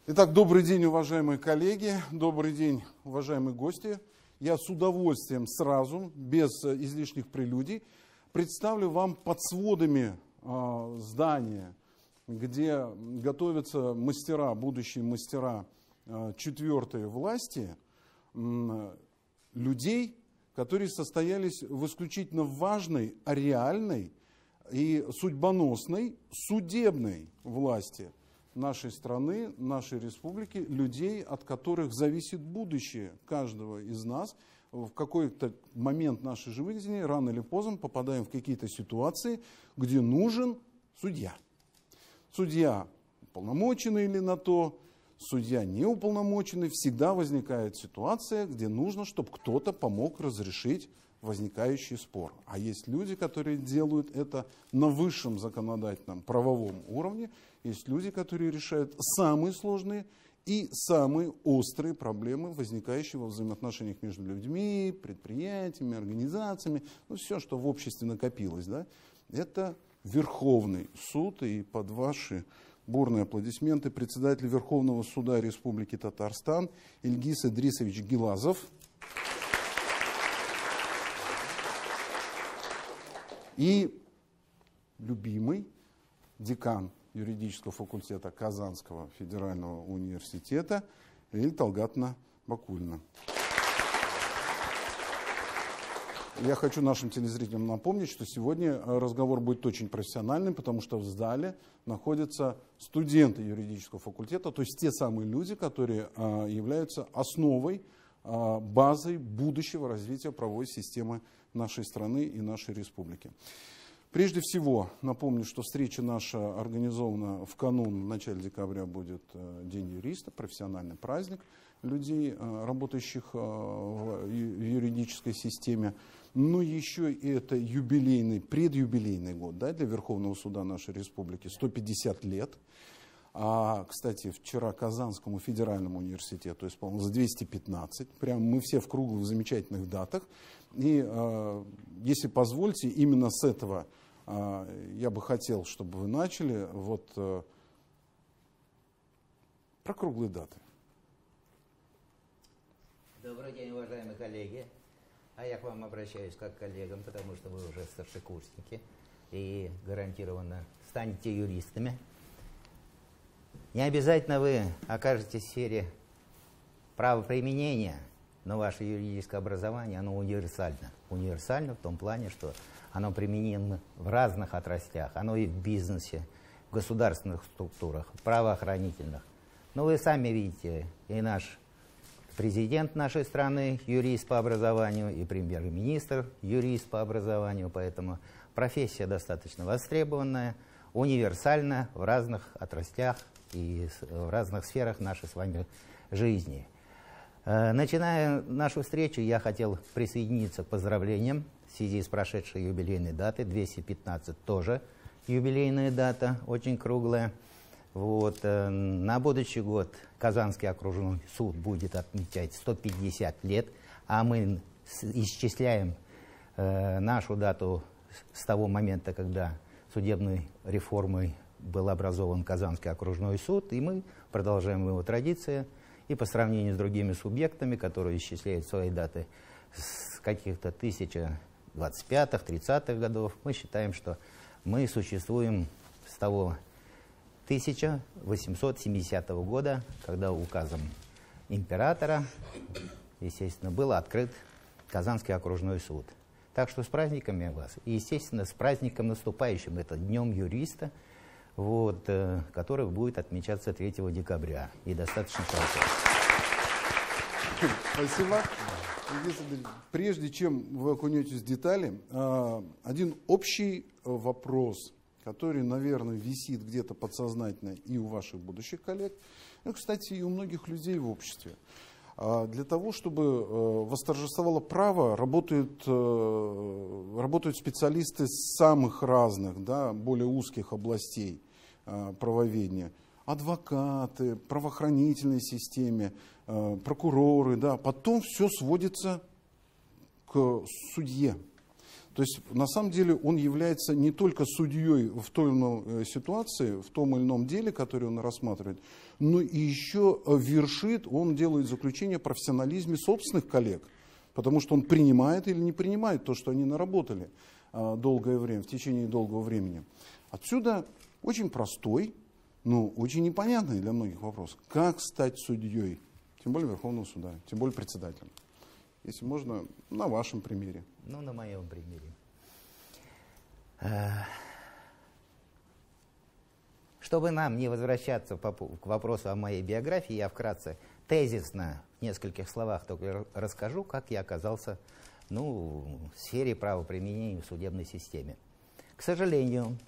Итак, добрый день, уважаемые коллеги, добрый день, уважаемые гости. Я с удовольствием сразу, без излишних прелюдий, представлю вам под сводами здания, где готовятся мастера, будущие мастера четвертой власти, людей, которые состоялись в исключительно важной, реальной и судьбоносной судебной власти нашей страны, нашей республики, людей, от которых зависит будущее каждого из нас. В какой-то момент нашей жизни, рано или поздно, попадаем в какие-то ситуации, где нужен судья. Судья уполномоченный или на то, судья неуполномоченный, всегда возникает ситуация, где нужно, чтобы кто-то помог разрешить возникающий спор. А есть люди, которые делают это на высшем законодательном правовом уровне. Есть люди, которые решают самые сложные и самые острые проблемы, возникающие во взаимоотношениях между людьми, предприятиями, организациями. Ну, все, что в обществе накопилось. Да? Это Верховный суд. И под ваши бурные аплодисменты председатель Верховного суда Республики Татарстан Ильгиз Идрисович Гилазов. И любимый декан юридического факультета Казанского федерального университета Лилия Талгатовна Бакулина. Я хочу нашим телезрителям напомнить, что сегодня разговор будет очень профессиональным, потому что в зале находятся студенты юридического факультета, то есть те самые люди, которые являются основой, базой будущего развития правовой системы нашей страны и нашей республики. Прежде всего, напомню, что встреча наша организована в канун, в начале декабря будет День юриста, профессиональный праздник людей, работающих в юридической системе. Но еще и это юбилейный, предюбилейный год, да, для Верховного суда нашей республики, 150 лет. А, кстати, вчера Казанскому федеральному университету исполнилось 215. Прям мы все в круглых замечательных датах. И, если позвольте, именно с этого я бы хотел, чтобы вы начали вот про круглые даты. Добрый день, уважаемые коллеги. А я к вам обращаюсь как к коллегам, потому что вы уже старшекурсники и гарантированно станете юристами. Не обязательно вы окажетесь в сфере правоприменения, но ваше юридическое образование, оно универсально. Универсально в том плане, что оно применимо в разных отраслях. Оно и в бизнесе, в государственных структурах, в правоохранительных. Но вы сами видите, и наш президент нашей страны юрист по образованию, и премьер-министр юрист по образованию. Поэтому профессия достаточно востребованная, универсальная в разных отраслях и в разных сферах нашей с вами жизни. Начиная нашу встречу, я хотел присоединиться к поздравлениям в связи с прошедшей юбилейной датой. 215 тоже юбилейная дата, очень круглая. Вот. На будущий год Казанский окружной суд будет отмечать 150 лет, а мы исчисляем нашу дату с того момента, когда судебной реформой был образован Казанский окружной суд, и мы продолжаем его традиции. И по сравнению с другими субъектами, которые исчисляют свои даты с каких-то 1025-х, 30-х годов, мы считаем, что мы существуем с того 1870 года, когда указом императора, естественно, был открыт Казанский окружной суд. Так что с праздниками вас. И, естественно, с праздником наступающим, это Днем юриста, вот, который будет отмечаться 3 декабря. И достаточно хорошо. Спасибо. Прежде чем вы окунетесь в детали, один общий вопрос, который, наверное, висит где-то подсознательно и у ваших будущих коллег, ну, кстати, и у многих людей в обществе. Для того, чтобы восторжествовало право, работают специалисты с самых разных, да, более узких областей правоведения. Адвокаты, правоохранительной системе, прокуроры. Да. Потом все сводится к судье. То есть, на самом деле, он является не только судьей в той или иной ситуации, в том или ином деле, который он рассматривает, но и еще вершит, он делает заключение о профессионализме собственных коллег, потому что он принимает или не принимает то, что они наработали долгое время, в течение долгого времени. Отсюда очень простой, но очень непонятный для многих вопрос. Как стать судьей, тем более Верховного суда, тем более председателем? Если можно, на вашем примере. Ну, на моем примере. Чтобы нам не возвращаться к вопросу о моей биографии, я вкратце, тезисно, в нескольких словах только расскажу, как я оказался в сфере правоприменения в судебной системе. К сожалению,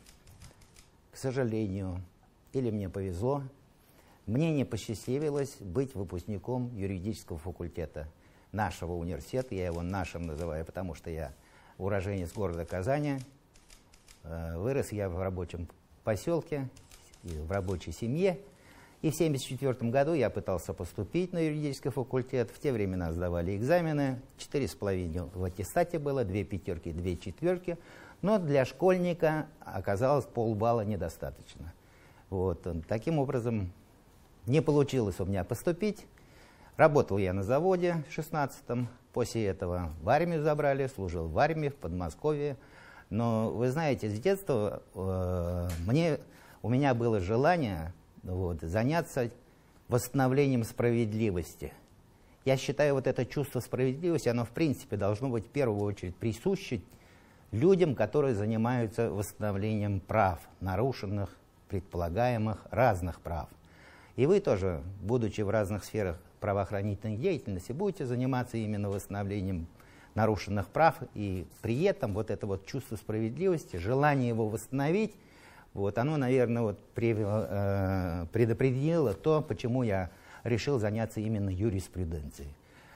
или мне повезло, мне не посчастливилось быть выпускником юридического факультета нашего университета. Я его нашим называю, потому что я уроженец города Казани. Вырос я в рабочем поселке, в рабочей семье. И в 1974 году я пытался поступить на юридический факультет. В те времена сдавали экзамены. 4,5 в аттестате было, 2 пятерки, 2 четверки. Но для школьника оказалось полбалла недостаточно. Вот. Таким образом, не получилось у меня поступить. Работал я на заводе в 16-м. После этого в армию забрали, служил в армии в Подмосковье. Но вы знаете, с детства у меня было желание заняться восстановлением справедливости. Я считаю, вот это чувство справедливости, оно в принципе должно быть в первую очередь присуще людям, которые занимаются восстановлением прав, нарушенных, предполагаемых, разных прав. И вы тоже, будучи в разных сферах правоохранительной деятельности, будете заниматься именно восстановлением нарушенных прав, и при этом вот это вот чувство справедливости, желание его восстановить, оно, наверное, предопределило то, почему я решил заняться именно юриспруденцией.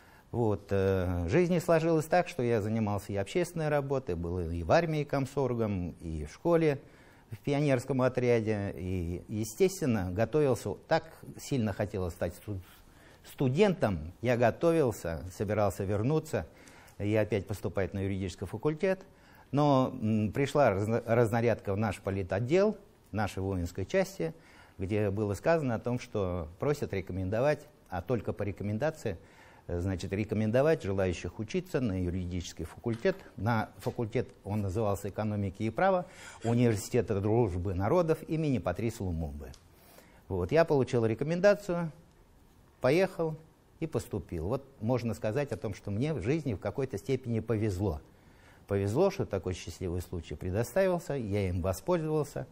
Жизнь сложилась так, что я занимался и общественной работой, был и в армии комсоргом, и в школе, в пионерском отряде, и, естественно, готовился, так сильно хотелось стать студентом, я готовился, собирался вернуться и опять поступать на юридический факультет, но пришла разнарядка в наш политотдел, нашей воинской части, где было сказано о том, что просят рекомендовать, а только по рекомендации, рекомендовать желающих учиться на юридический факультет. На факультет он назывался «Экономики и права» Университета дружбы народов имени Патриса Лумумбы. Я получил рекомендацию, поехал и поступил. Можно сказать о том, что мне в жизни в какой-то степени повезло. Повезло, что такой счастливый случай предоставился, я им воспользовался.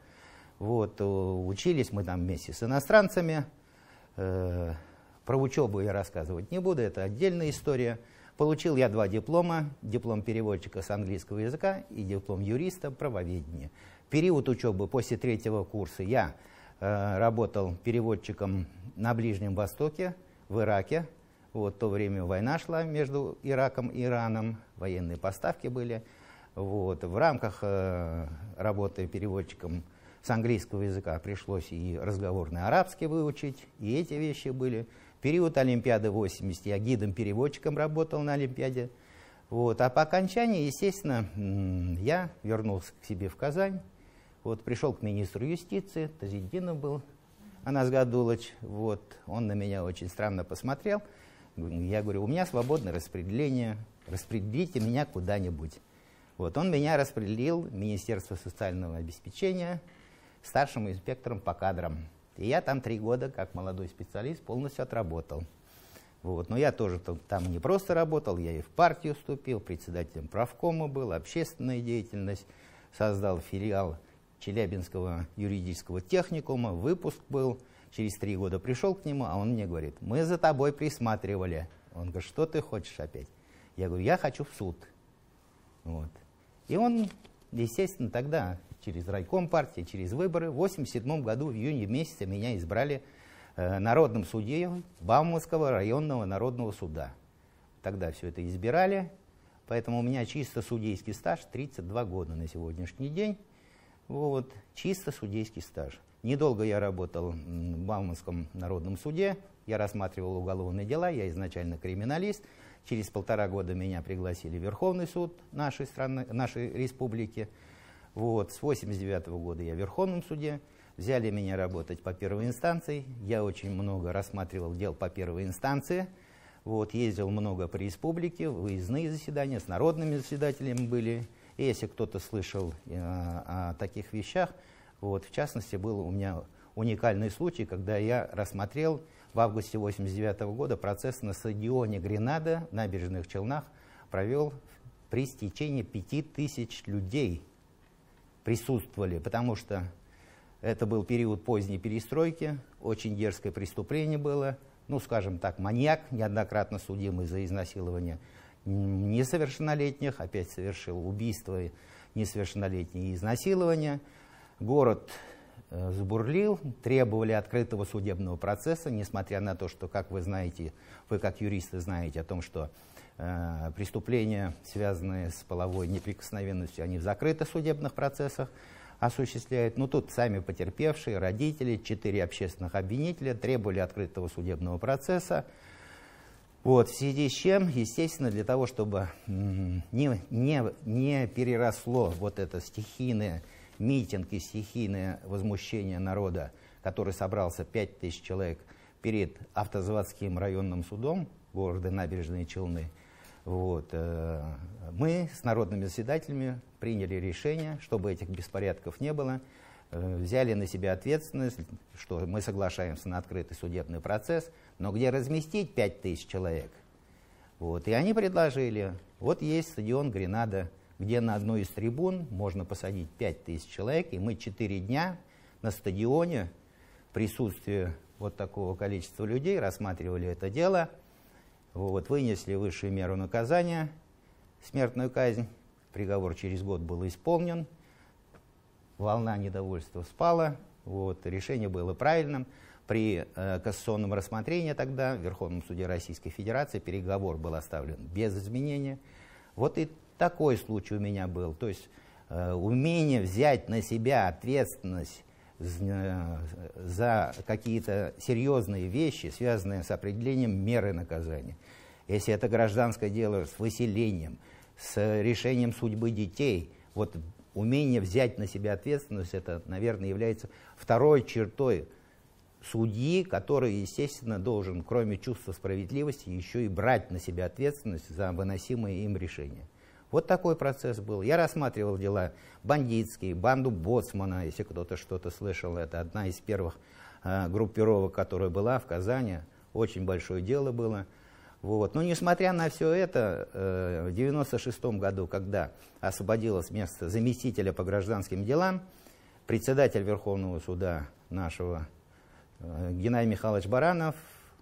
Учились мы там вместе с иностранцами. Про учебу я рассказывать не буду, это отдельная история. Получил я 2 диплома. Диплом переводчика с английского языка и диплом юриста правоведения. Период учебы после 3-го курса я работал переводчиком на Ближнем Востоке, в Ираке. В то время война шла между Ираком и Ираном, военные поставки были. В рамках работы переводчиком с английского языка пришлось и разговорный арабский выучить, и эти вещи были. Период Олимпиады 80 я гидом-переводчиком работал на Олимпиаде. А по окончании, естественно, я вернулся к себе в Казань. Пришел к министру юстиции, Тазиддинов был, Анас Гадулович. Он на меня очень странно посмотрел. Я говорю, у меня свободное распределение, распределите меня куда-нибудь. Он меня распределил в Министерство социального обеспечения старшим инспектором по кадрам. И я там 3 года, как молодой специалист, полностью отработал. Но я тоже там не просто работал, я и в партию вступил, председателем правкома был, общественная деятельность, создал филиал Челябинского юридического техникума, выпуск был. Через 3 года пришел к нему, а он мне говорит, мы за тобой присматривали. Он говорит, что ты хочешь опять? Я говорю, я хочу в суд. И он, естественно, тогда через райком партии, через выборы, в 1987 году, в июне месяце, меня избрали народным судьей Бауманского районного народного суда. Тогда все это избирали, поэтому у меня чисто судейский стаж 32 года на сегодняшний день. Чисто судейский стаж. Недолго я работал в Бауманском народном суде, я рассматривал уголовные дела, я изначально криминалист. Через 1,5 года меня пригласили в Верховный суд нашей страны, нашей республики. Вот. С 1989 года я в Верховном суде. Взяли меня работать по первой инстанции. Я очень много рассматривал дел по первой инстанции. Вот. Ездил много по республике, выездные заседания, с народными заседателями были. И если кто-то слышал о таких вещах, вот, в частности, был у меня уникальный случай, когда я рассмотрел в августе 1989 года процесс на стадионе Гренада, в Набережных Челнах, провел при стечении 5000 людей присутствовали, потому что это был период поздней перестройки, очень дерзкое преступление было, ну, скажем так, маньяк, неоднократно судимый за изнасилование несовершеннолетних, опять совершил убийство несовершеннолетние и изнасилование. Город забурлил, требовали открытого судебного процесса, несмотря на то, что, как вы знаете, вы как юристы знаете о том, что преступления, связанные с половой неприкосновенностью, они в закрытых судебных процессах осуществляют. Ну, тут сами потерпевшие, родители, 4 общественных обвинителя требовали открытого судебного процесса. Вот, в связи с чем, естественно, для того, чтобы не переросло вот это стихийное митинг и стихийное возмущение народа, который собрался 5000 человек перед автозаводским районным судом города Набережные Челны, вот, мы с народными заседателями приняли решение, чтобы этих беспорядков не было, взяли на себя ответственность, что мы соглашаемся на открытый судебный процесс, но где разместить 5000 человек? Вот, и они предложили, вот есть стадион Гренада, где на одной из трибун можно посадить 5000 человек, и мы 4 дня на стадионе в присутствии вот такого количества людей рассматривали это дело, вот, вынесли высшую меру наказания, смертную казнь, приговор через год был исполнен, волна недовольства спала, вот, решение было правильным. При кассационном рассмотрении тогда в Верховном суде Российской Федерации переговор был оставлен без изменения. Вот и такой случай у меня был. То есть умение взять на себя ответственность за какие-то серьезные вещи, связанные с определением меры наказания. Если это гражданское дело с выселением, с решением судьбы детей, вот умение взять на себя ответственность, это, наверное, является второй чертой судьи, который, естественно, должен, кроме чувства справедливости, еще и брать на себя ответственность за выносимые им решения. Вот такой процесс был. Я рассматривал дела бандитские, банду Боцмана, если кто-то что-то слышал. Это одна из первых группировок, которая была в Казани. Очень большое дело было. Вот. Но несмотря на все это, в 1996 году, когда освободилось место заместителя по гражданским делам, председатель Верховного суда нашего Геннадий Михайлович Баранов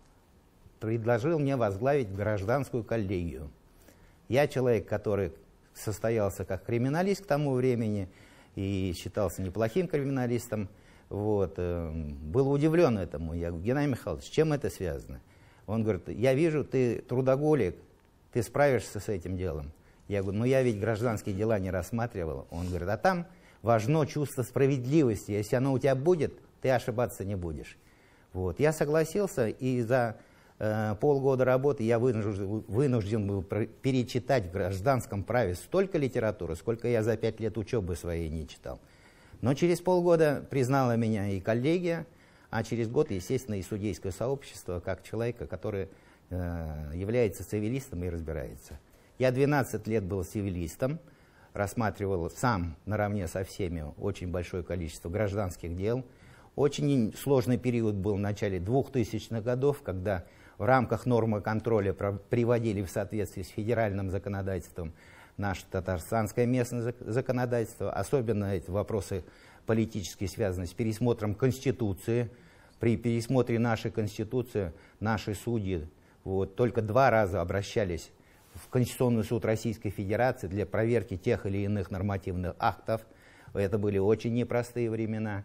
предложил мне возглавить гражданскую коллегию. Я человек, который состоялся как криминалист к тому времени и считался неплохим криминалистом. Вот, был удивлен этому. Я говорю: Геннадий Михайлович, с чем это связано? Он говорит: я вижу, ты трудоголик, ты справишься с этим делом. Я говорю: ну я ведь гражданские дела не рассматривал. Он говорит: а там важно чувство справедливости. Если оно у тебя будет, ты ошибаться не будешь. Вот. Я согласился, и за полгода работы я вынужден был перечитать в гражданском праве столько литературы, сколько я за 5 лет учебы своей не читал. Но через полгода признала меня и коллегия, а через год, естественно, и судейское сообщество, как человека, который является цивилистом и разбирается. Я 12 лет был цивилистом, рассматривал сам наравне со всеми очень большое количество гражданских дел. Очень сложный период был в начале 2000-х годов, когда в рамках нормы контроля приводили в соответствии с федеральным законодательством наше татарстанское местное законодательство, особенно эти вопросы политические, связанные с пересмотром Конституции. При пересмотре нашей Конституции наши судьи вот, только 2 раза обращались в Конституционный суд Российской Федерации для проверки тех или иных нормативных актов. Это были очень непростые времена.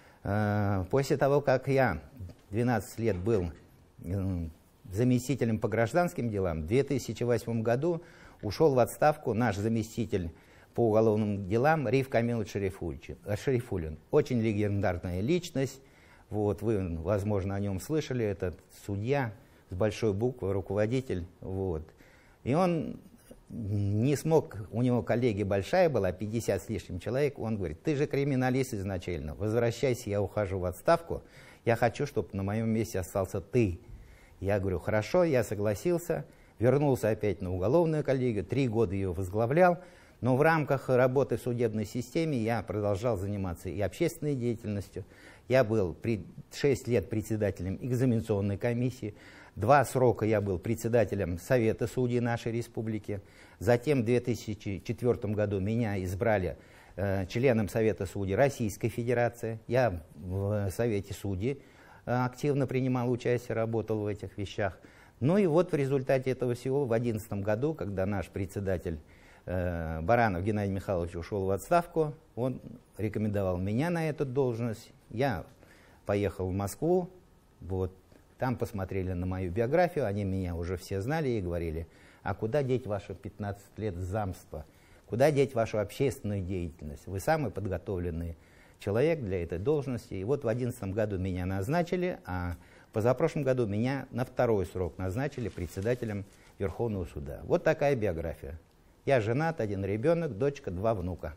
После того, как я 12 лет был заместителем по гражданским делам, в 2008 году ушел в отставку наш заместитель по уголовным делам Риф Камилович Шарифуллин. Очень легендарная личность. Вот, вы, возможно, о нем слышали. Это судья с большой буквы, руководитель. Вот. И он не смог, у него коллеги большая была, 50 с лишним человек, он говорит: ты же криминалист изначально, возвращайся, я ухожу в отставку, я хочу, чтобы на моем месте остался ты. Я говорю: хорошо, я согласился, вернулся опять на уголовную коллегию, 3 года ее возглавлял, но в рамках работы в судебной системе я продолжал заниматься и общественной деятельностью. Я был 6 лет председателем экзаменационной комиссии, 2 срока я был председателем Совета судей нашей республики. Затем в 2004 году меня избрали членом Совета судей Российской Федерации. Я в Совете судей активно принимал участие, работал в этих вещах. Ну и вот в результате этого всего в 2011 году, когда наш председатель Баранов Геннадий Михайлович ушел в отставку, он рекомендовал меня на эту должность. Я поехал в Москву, вот, там посмотрели на мою биографию, они меня уже все знали и говорили: а куда деть ваши 15 лет замства? Куда деть вашу общественную деятельность? Вы самый подготовленный человек для этой должности. И вот в 2011 году меня назначили, а позапрошлом году меня на 2-й срок назначили председателем Верховного суда. Вот такая биография. Я женат, 1 ребенок, дочка, 2 внука.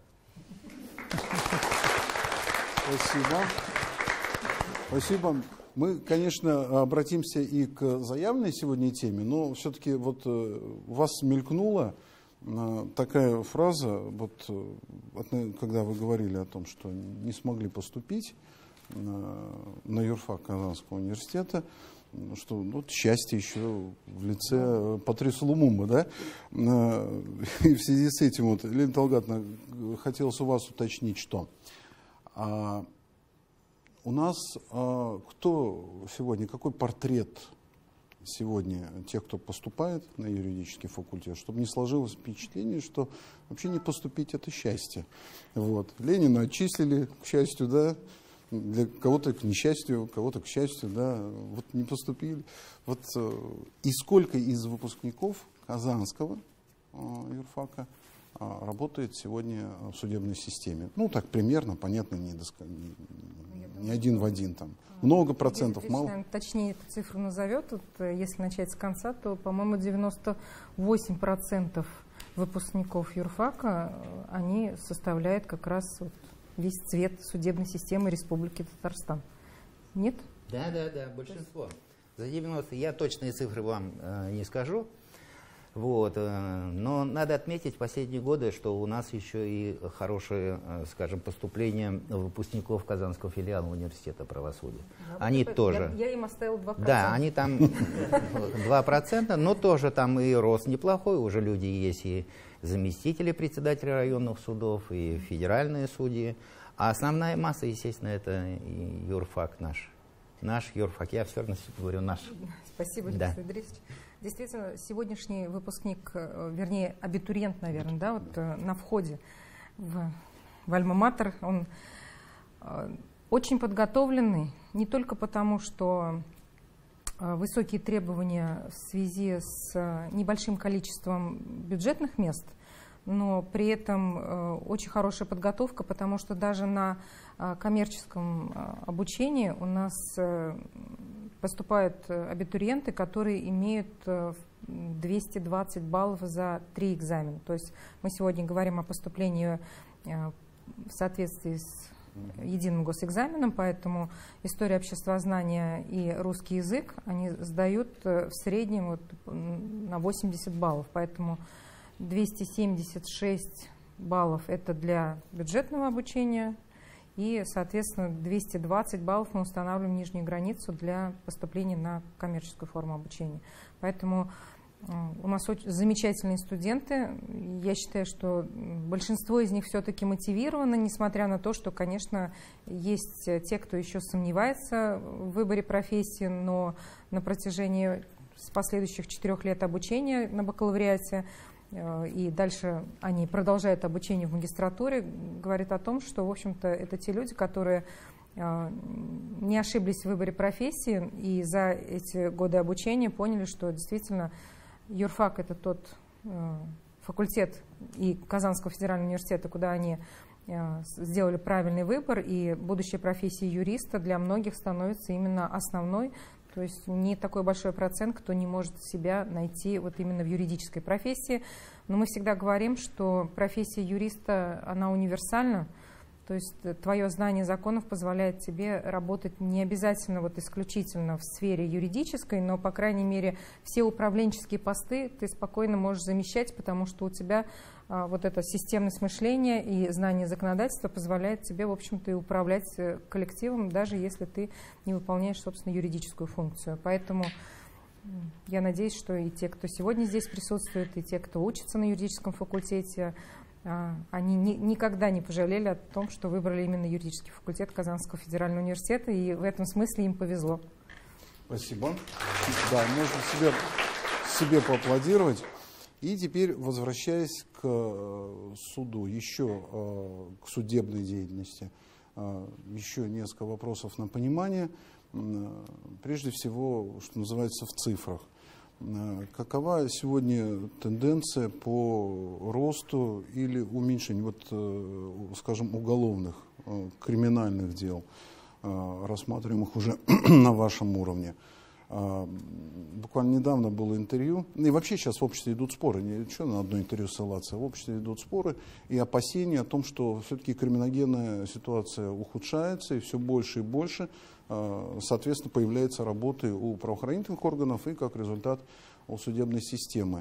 Спасибо. Спасибо. Мы, конечно, обратимся и к заявленной сегодня теме, но все-таки вот у вас мелькнула такая фраза, вот, когда вы говорили о том, что не смогли поступить на юрфак Казанского университета, что вот счастье еще в лице Патрису Лумумбы, да? И в связи с этим, вот, Лена Талгатовна, хотелось у вас уточнить, что у нас кто сегодня, какой портрет сегодня тех, кто поступает на юридический факультет, чтобы не сложилось впечатление, что вообще не поступить — это счастье. Вот. Ленина отчислили, к счастью, да, для кого-то к несчастью, кого-то к счастью, да, вот не поступили. Вот, и сколько из выпускников Казанского юрфака работает сегодня в судебной системе? Ну, так примерно, понятно, не один в один там. Много процентов, Если, мало? наверное, точнее эту цифру назовет, вот, если начать с конца, то, по-моему, 98% выпускников юрфака, они составляют как раз вот весь цвет судебной системы Республики Татарстан. Нет? Да, большинство. За 90 я точные цифры вам не скажу. Вот, но надо отметить в последние годы, что у нас еще и хорошее, скажем, поступление выпускников Казанского филиала университета правосудия. Да, они тоже. Я им оставил 2%. Да, они там 2%, но тоже там и рост неплохой. Уже люди есть и заместители председателей районных судов, и федеральные судьи. А основная масса, естественно, это и юрфак наш. Наш юрфак. Я все равно говорю наш. Спасибо, да. Алексей Идрисович. Действительно, сегодняшний выпускник, вернее, абитуриент, наверное, да, вот на входе в альма-матер, он очень подготовленный, не только потому, что высокие требования в связи с небольшим количеством бюджетных мест, но при этом очень хорошая подготовка, потому что даже на коммерческом обучении у нас поступают абитуриенты, которые имеют 220 баллов за 3 экзамена. То есть мы сегодня говорим о поступлении в соответствии с единым госэкзаменом, поэтому история обществознания и русский язык они сдают в среднем вот на 80 баллов. Поэтому 276 баллов это для бюджетного обучения, и, соответственно, 220 баллов мы устанавливаем нижнюю границу для поступления на коммерческую форму обучения. Поэтому у нас очень замечательные студенты. Я считаю, что большинство из них все-таки мотивированы, несмотря на то, что, конечно, есть те, кто еще сомневается в выборе профессии, но на протяжении последующих 4 лет обучения на бакалавриате и дальше они продолжают обучение в магистратуре, говорит о том, что, в общем-то, это те люди, которые не ошиблись в выборе профессии и за эти годы обучения поняли, что действительно юрфак — это тот факультет и Казанского федерального университета, куда они сделали правильный выбор, и будущая профессия юриста для многих становится именно основной. То есть не такой большой процент, кто не может себя найти вот именно в юридической профессии. Но мы всегда говорим, что профессия юриста, она универсальна. То есть твое знание законов позволяет тебе работать не обязательно вот исключительно в сфере юридической, но, по крайней мере, все управленческие посты ты спокойно можешь замещать, потому что у тебя вот эта системность мышления и знание законодательства позволяет тебе, в общем-то, и управлять коллективом, даже если ты не выполняешь, собственно, юридическую функцию. Поэтому я надеюсь, что и те, кто сегодня здесь присутствует, и те, кто учится на юридическом факультете, они никогда не пожалели о том, что выбрали именно юридический факультет Казанского федерального университета, и в этом смысле им повезло. Спасибо. Да, можно себе поаплодировать. И теперь, возвращаясь к суду, еще к судебной деятельности, еще несколько вопросов на понимание. Прежде всего, что называется, в цифрах. Какова сегодня тенденция по росту или уменьшению, вот, скажем, уголовных, криминальных дел, рассматриваемых уже на вашем уровне? Буквально недавно было интервью, и вообще сейчас в обществе идут споры, ничего на одно интервью ссылаться, в обществе идут споры и опасения о том, что все-таки криминогенная ситуация ухудшается, и все больше и больше, соответственно, появляется работы у правоохранительных органов и, как результат, у судебной системы.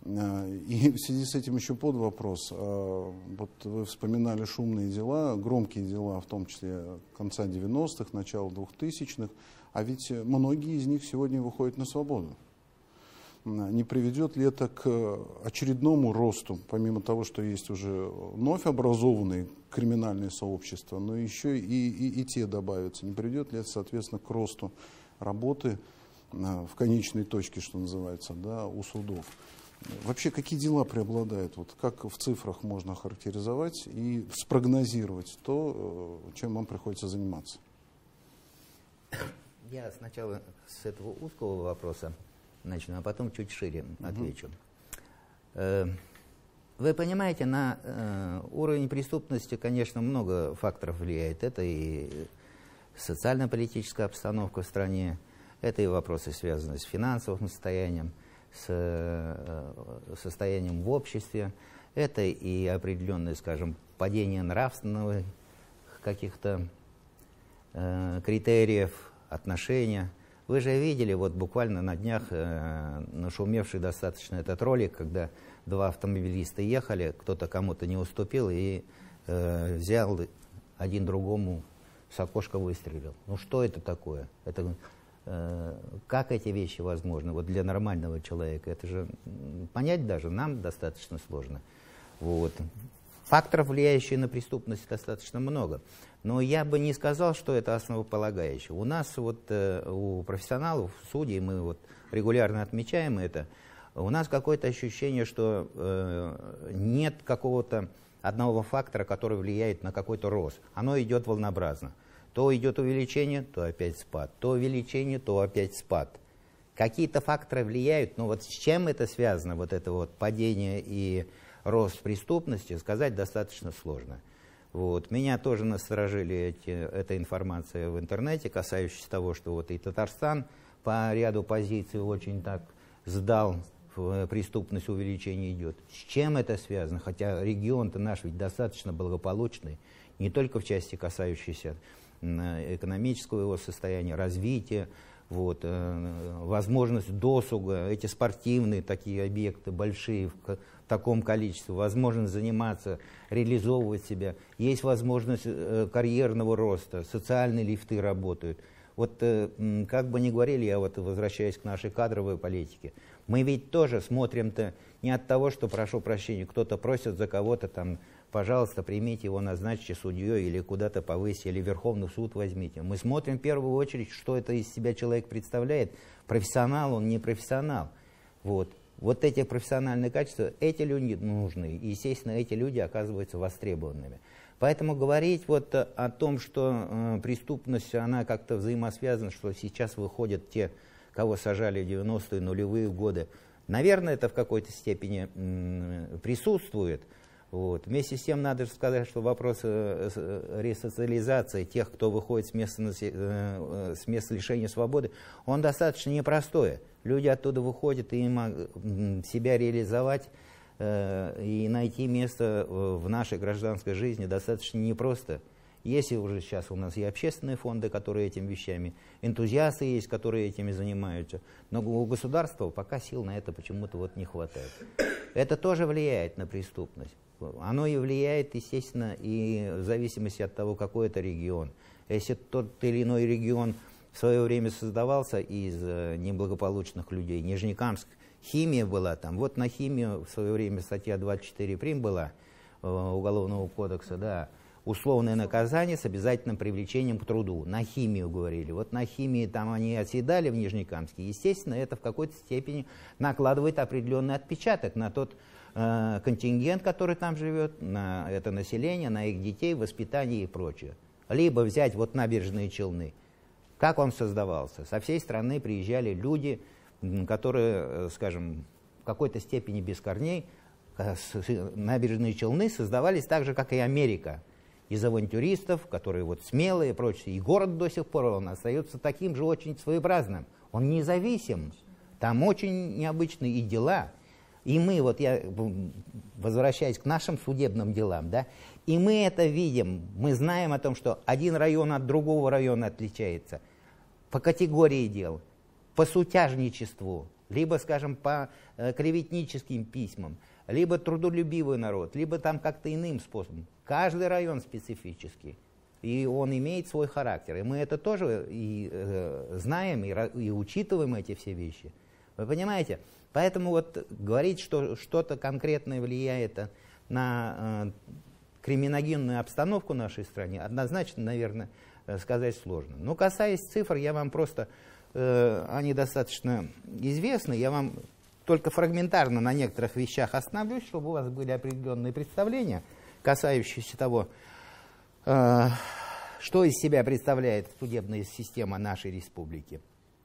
И в связи с этим еще под вопрос. Вот вы вспоминали шумные дела, громкие дела, в том числе конца 90-х, начала 2000-х, а ведь многие из них сегодня выходят на свободу. Не приведет ли это к очередному росту, помимо того, что есть уже вновь образованные криминальные сообщества, но еще и те добавятся? Не приведет ли это, соответственно, к росту работы в конечной точке, что называется, да, у судов? Вообще, какие дела преобладают? Вот как в цифрах можно характеризовать и спрогнозировать то, чем вам приходится заниматься? Я сначала с этого узкого вопроса начну, а потом чуть шире отвечу. Вы понимаете, на уровень преступности, конечно, много факторов влияет. Это и социально-политическая обстановка в стране, это и вопросы, связанные с финансовым состоянием, с состоянием в обществе, это и определенное, скажем, падение нравственного каких-то критериев, отношения. Вы же видели, вот буквально на днях нашумевший достаточно этот ролик, когда два автомобилиста ехали, кто-то кому-то не уступил и взял один другому с окошка выстрелил. Ну что это такое? Это, как эти вещи возможны вот для нормального человека? Это же понять даже нам достаточно сложно. Вот. Факторов, влияющих на преступность, достаточно много. Но я бы не сказал, что это основополагающее. У нас вот, у профессионалов, судей, мы вот регулярно отмечаем это, у нас какое-то ощущение, что нет какого-то одного фактора, который влияет на какой-то рост. Оно идет волнообразно. То идет увеличение, то опять спад. То увеличение, то опять спад. Какие-то факторы влияют, но вот с чем это связано, вот это вот падение и рост преступности, сказать достаточно сложно. Вот. Меня тоже насторожили эта информация в интернете, касающаяся того, что вот и Татарстан по ряду позиций очень так сдал, преступность увеличения идет. С чем это связано? Хотя регион-то наш ведь достаточно благополучный, не только в части, касающейся экономического его состояния, развития, вот, возможность досуга, эти спортивные такие объекты большие в таком количестве, возможность заниматься, реализовывать себя, есть возможность карьерного роста, социальные лифты работают. Вот как бы ни говорили, я вот возвращаюсь к нашей кадровой политике, мы ведь тоже смотрим-то не от того, что, прошу прощения, кто-то просит за кого-то там, пожалуйста, примите его, назначьте судьей или куда-то повысьте, или Верховный суд возьмите. Мы смотрим в первую очередь, что это из себя человек представляет. Профессионал, он не профессионал. Вот. Вот эти профессиональные качества, эти люди нужны. И, естественно, эти люди оказываются востребованными. Поэтому говорить вот о том, что преступность, она как-то взаимосвязана, что сейчас выходят те, кого сажали в 90-е, нулевые годы, наверное, это в какой-то степени присутствует. Вот. Вместе с тем надо же сказать, что вопрос ресоциализации тех, кто выходит с места лишения свободы, он достаточно непростой. Люди оттуда выходят, и им себя реализовать и найти место в нашей гражданской жизни достаточно непросто. Есть уже сейчас у нас и общественные фонды, которые этими вещами, энтузиасты есть, которые этими занимаются, но у государства пока сил на это почему-то вот не хватает. Это тоже влияет на преступность. Оно и влияет, естественно, и в зависимости от того, какой это регион. Если тот или иной регион в свое время создавался из неблагополучных людей, Нижнекамск, химия была там, вот на химию в свое время статья 24 прим была Уголовного кодекса, да, условное наказание с обязательным привлечением к труду. На химию говорили. Вот на химии там они оседали в Нижнекамске. Естественно, это в какой-то степени накладывает определенный отпечаток на тот контингент, который там живет, на это население, на их детей, воспитание и прочее. Либо взять вот набережные Челны. Как он создавался? Со всей страны приезжали люди, которые, скажем, в какой-то степени без корней. Набережные Челны создавались так же, как и Америка. Из авантюристов, которые вот смелые и прочее. И город до сих пор он остается таким же очень своеобразным. Он независим. Там очень необычные и дела. И мы, вот я возвращаюсь к нашим судебным делам, да, и мы это видим. Мы знаем о том, что один район от другого района отличается по категории дел, по сутяжничеству, либо, скажем, по клеветническим письмам, либо трудолюбивый народ, либо там как-то иным способом. Каждый район специфический, и он имеет свой характер. И мы это тоже и знаем, и учитываем эти все вещи. Вы понимаете? Поэтому вот говорить, что что-то конкретное влияет на криминогенную обстановку в нашей стране, однозначно, наверное, сказать сложно. Но касаясь цифр, я вам просто, они достаточно известны, я вам только фрагментарно на некоторых вещах остановлюсь, чтобы у вас были определенные представления, касающиеся того, что из себя представляет судебная система нашей республики.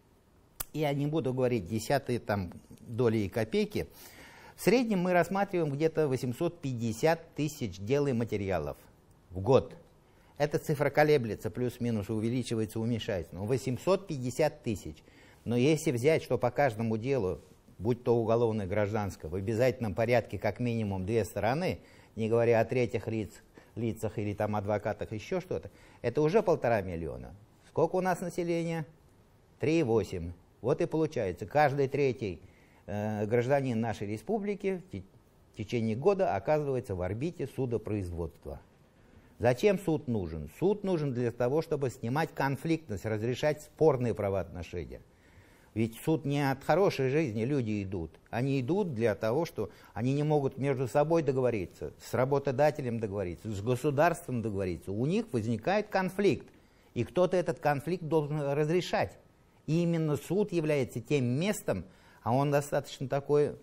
Я не буду говорить десятые там доли и копейки. В среднем мы рассматриваем где-то 850 тысяч дел и материалов в год. Эта цифра колеблется, плюс-минус увеличивается, уменьшается. Но 850 тысяч. Но если взять, что по каждому делу, будь то уголовное, гражданское, в обязательном порядке как минимум две стороны, не говоря о третьих лицах или там адвокатах, еще что-то, это уже 1,5 миллиона. Сколько у нас населения? 3,8. Вот и получается, каждый третий гражданин нашей республики в течение года оказывается в орбите судопроизводства. Зачем суд нужен? Суд нужен для того, чтобы снимать конфликтность, разрешать спорные правоотношения. Ведь в суд не от хорошей жизни люди идут. Они идут для того, что они не могут между собой договориться, с работодателем договориться, с государством договориться. У них возникает конфликт, и кто-то этот конфликт должен разрешать. И именно суд является тем местом, а он достаточно такой,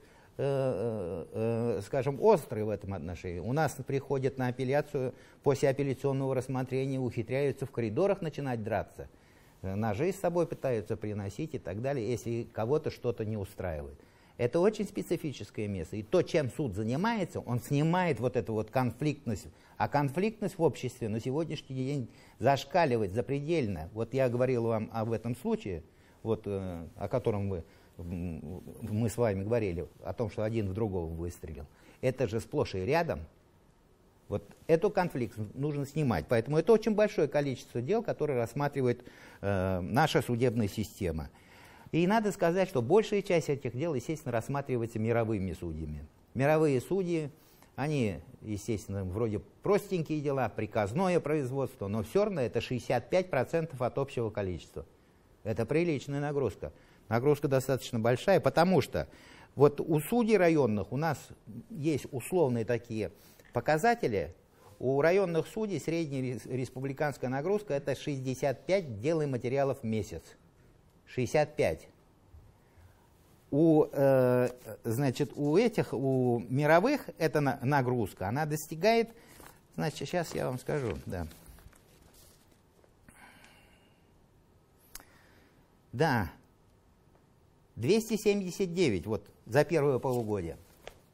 скажем, острый в этом отношении. У нас приходят на апелляцию, после апелляционного рассмотрения ухитряются в коридорах начинать драться. Ножи с собой пытаются приносить и так далее, если кого-то что-то не устраивает. Это очень специфическое место. И то, чем суд занимается, он снимает вот эту вот конфликтность. А конфликтность в обществе на сегодняшний день зашкаливает запредельно. Вот я говорил вам об этом случае, вот, о котором мы с вами говорили, о том, что один в другого выстрелил. Это же сплошь и рядом. Вот эту конфликтность нужно снимать. Поэтому это очень большое количество дел, которые рассматривает наша судебная система. И надо сказать, что большая часть этих дел, естественно, рассматривается мировыми судьями. Мировые судьи, они, естественно, вроде простенькие дела, приказное производство, но все равно это 65% от общего количества. Это приличная нагрузка. Нагрузка достаточно большая, потому что вот у судей районных у нас есть условные такие показатели. У районных судей средняя республиканская нагрузка это 65 дел и материалов в месяц. 65. Значит, у мировых эта нагрузка, она достигает, значит, сейчас я вам скажу, да. Да, 279 вот за первое полугодие.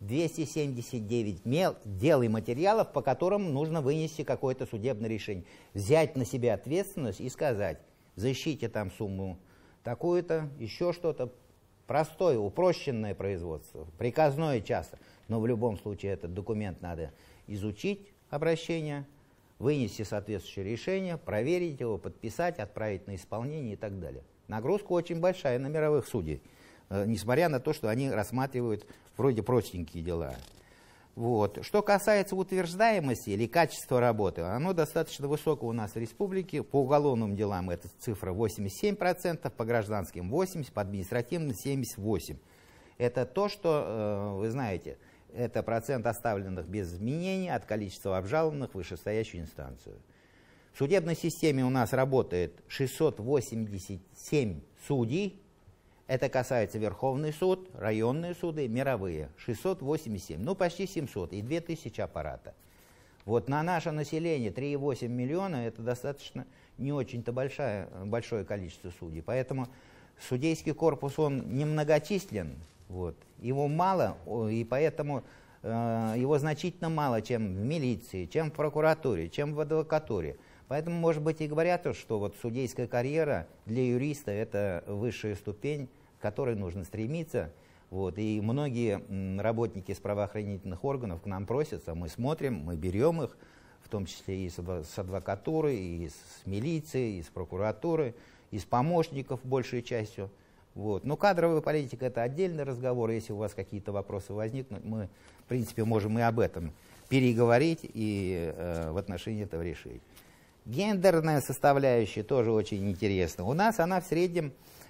279 дел и материалов, по которым нужно вынести какое-то судебное решение. Взять на себя ответственность и сказать, защите там сумму такую-то, еще что-то. Простое, упрощенное производство, приказное часто. Но в любом случае этот документ надо изучить, обращение, вынести соответствующее решение, проверить его, подписать, отправить на исполнение и так далее. Нагрузка очень большая на мировых судей, несмотря на то, что они рассматривают вроде простенькие дела. Вот. Что касается утверждаемости или качества работы, оно достаточно высокое у нас в республике. По уголовным делам эта цифра 87%, по гражданским 80%, по административным 78%. Это то, что, вы знаете, это процент оставленных без изменений от количества обжалованных в вышестоящую инстанцию. В судебной системе у нас работает 687 судей. Это касается Верховный суд, районные суды, мировые. 687, ну почти 700 и 2000 аппарата. Вот на наше население 3,8 миллиона это достаточно не очень-то большое количество судей. Поэтому судейский корпус, он немногочислен, вот, его мало, и поэтому его значительно мало, чем в милиции, чем в прокуратуре, чем в адвокатуре. Поэтому, может быть, и говорят, что вот судейская карьера для юриста – это высшая ступень, к которой нужно стремиться. Вот. И многие работники из правоохранительных органов к нам просятся, мы смотрим, мы берем их, в том числе и с адвокатуры, и с милиции, и с прокуратуры, и с помощников большей частью. Вот. Но кадровая политика – это отдельный разговор. Если у вас какие-то вопросы возникнут, мы, в принципе, можем и об этом переговорить и в отношении этого решить. Гендерная составляющая тоже очень интересна. У нас она в среднем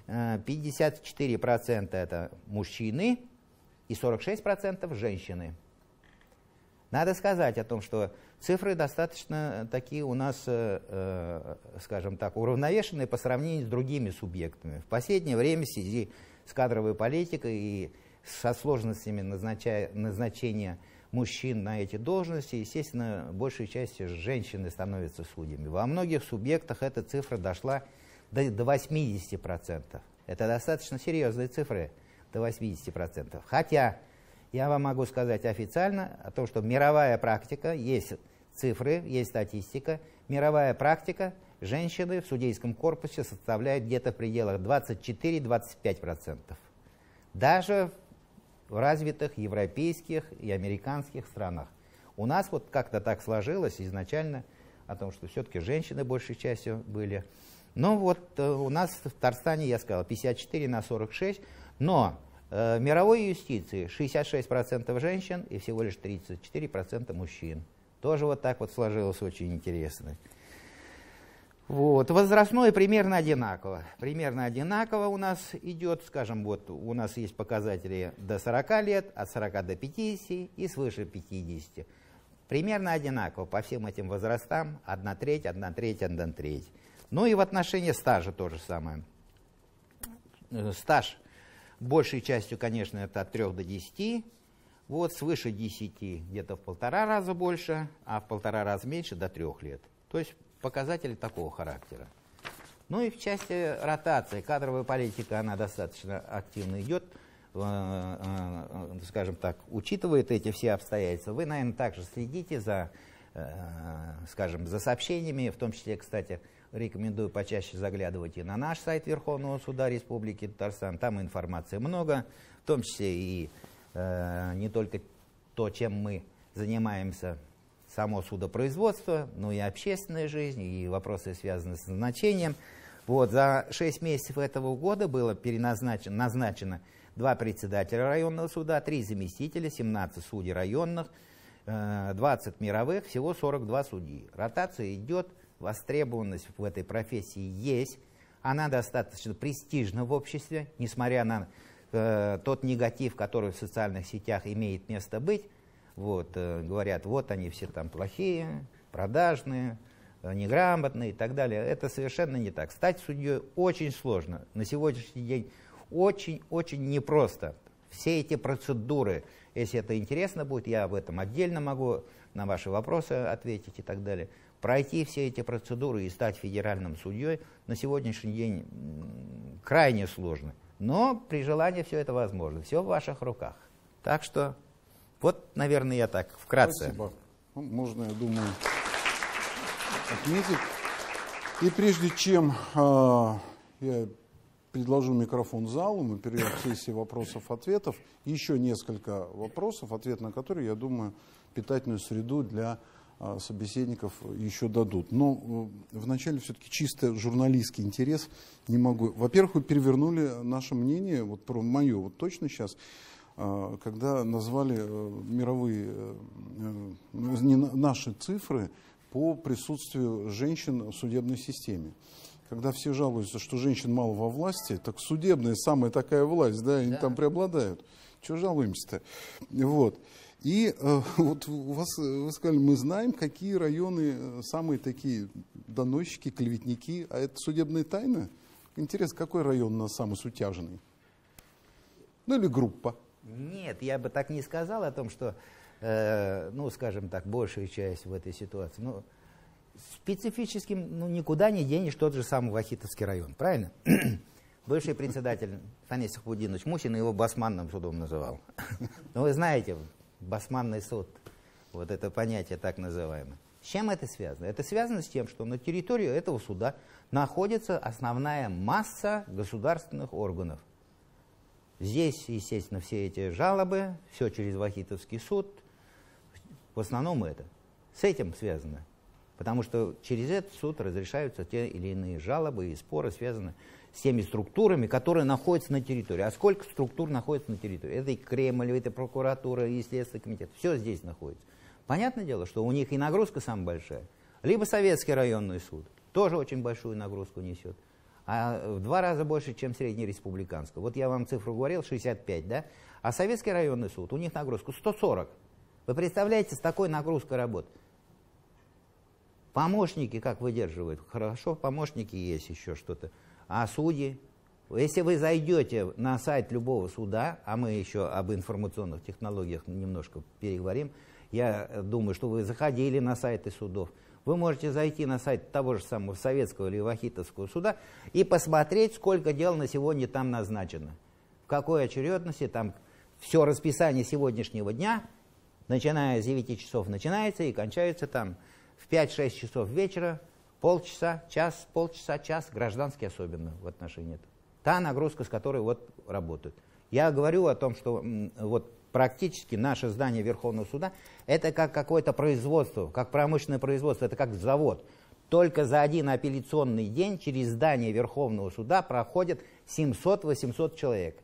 54% это мужчины и 46% женщины. Надо сказать о том, что цифры достаточно такие у нас, скажем так, уравновешенные по сравнению с другими субъектами. В последнее время в связи с кадровой политикой и со сложностями назначения мужчин на эти должности, естественно, большей частью женщины становятся судьями. Во многих субъектах эта цифра дошла до 80%. Это достаточно серьезные цифры, до 80%. Хотя я вам могу сказать официально о том, что мировая практика, есть цифры, есть статистика, мировая практика, женщины в судейском корпусе составляют где-то в пределах 24-25%. Даже в развитых европейских и американских странах. У нас вот как-то так сложилось изначально о том, что все-таки женщины большей частью были. Но вот у нас в Татарстане, я сказал, 54/46, но в мировой юстиции 66% женщин и всего лишь 34% мужчин. Тоже вот так вот сложилось очень интересно. Вот. Возрастное примерно одинаково. Примерно одинаково у нас идет, скажем, вот у нас есть показатели до 40 лет, от 40 до 50 и свыше 50. Примерно одинаково по всем этим возрастам, 1/3, 1/3, 1/3. Ну и в отношении стажа то же самое. Стаж большей частью, конечно, это от 3 до 10. Вот свыше 10 где-то в 1,5 раза больше, а в 1,5 раза меньше до 3 лет. То есть показатели такого характера. Ну и в части ротации, кадровая политика, она достаточно активно идет, скажем так, учитывает эти все обстоятельства. Вы, наверное, также следите за, скажем, за сообщениями, в том числе, кстати, рекомендую почаще заглядывать и на наш сайт Верховного суда Республики Татарстан, там информации много, в том числе и не только то, чем мы занимаемся, само судопроизводство, но и общественная жизнь, и вопросы, связанные с назначением. Вот, за 6 месяцев этого года было назначено 2 председателя районного суда, 3 заместителя, 17 судей районных, 20 мировых, всего 42 судьи. Ротация идет, востребованность в этой профессии есть, она достаточно престижна в обществе, несмотря на тот негатив, который в социальных сетях имеет место быть. Вот, говорят, вот они все там плохие, продажные, неграмотные и так далее. Это совершенно не так. Стать судьей очень сложно. На сегодняшний день очень-очень непросто. Все эти процедуры, если это интересно будет, я об этом отдельно могу на ваши вопросы ответить и так далее. Пройти все эти процедуры и стать федеральным судьей на сегодняшний день крайне сложно. Но при желании все это возможно. Все в ваших руках. Так что Вот, наверное, я так вкратце. Спасибо. Ну, можно, я думаю, отметить. И прежде чем я предложу микрофон залу, мы перейдем к сессии вопросов-ответов. Еще несколько вопросов, ответ на которые, я думаю, питательную среду для собеседников еще дадут. Но вначале все-таки чисто журналистский интерес не могу. Во-первых, вы перевернули наше мнение, вот про мое, вот точно сейчас, когда назвали мировые наши цифры по присутствию женщин в судебной системе. Когда все жалуются, что женщин мало во власти, так судебная самая такая власть, да, они там преобладают. Чего жалуемся-то? Вот. И вот у вас, вы сказали, мы знаем, какие районы самые такие доносчики, клеветники, а это судебная тайна? Интересно, какой район у нас самый сутяжный? Ну или группа? Нет, я бы так не сказал о том, что, ну, скажем так, большая часть в этой ситуации. Ну, специфическим, ну, никуда не денешь тот же самый Вахитовский район, правильно? Бывший председатель Фанис Ахбудинович Мусин его басманным судом называл. Ну, вы знаете, басманный суд, вот это понятие так называемое. С чем это связано? Это связано с тем, что на территории этого суда находится основная масса государственных органов. Здесь, естественно, все эти жалобы, все через Вахитовский суд, в основном это. С этим связано. Потому что через этот суд разрешаются те или иные жалобы и споры, связанные с теми структурами, которые находятся на территории. А сколько структур находится на территории? Это и Кремль, это прокуратура, и Следственный комитет. Все здесь находится. Понятное дело, что у них и нагрузка самая большая. Либо Советский районный суд, тоже очень большую нагрузку несет. А в 2 раза больше, чем среднереспубликанского. Вот я вам цифру говорил, 65, да? А Советский районный суд, у них нагрузка 140. Вы представляете, с такой нагрузкой работать? Помощники как выдерживают? Хорошо, помощники есть еще что-то. А судьи? Если вы зайдете на сайт любого суда, а мы еще об информационных технологиях немножко переговорим, я думаю, что вы заходили на сайты судов, вы можете зайти на сайт того же самого Советского или Вахитовского суда и посмотреть, сколько дел на сегодня там назначено. В какой очередности там все расписание сегодняшнего дня, начиная с 9 часов начинается и кончается там в 5-6 часов вечера, полчаса, час, гражданский особенно в отношении этого. Та нагрузка, с которой вот работают. Я говорю о том, что вот практически наше здание Верховного суда это как какое-то производство, как промышленное производство, это как завод. Только за один апелляционный день через здание Верховного суда проходит 700-800 человек.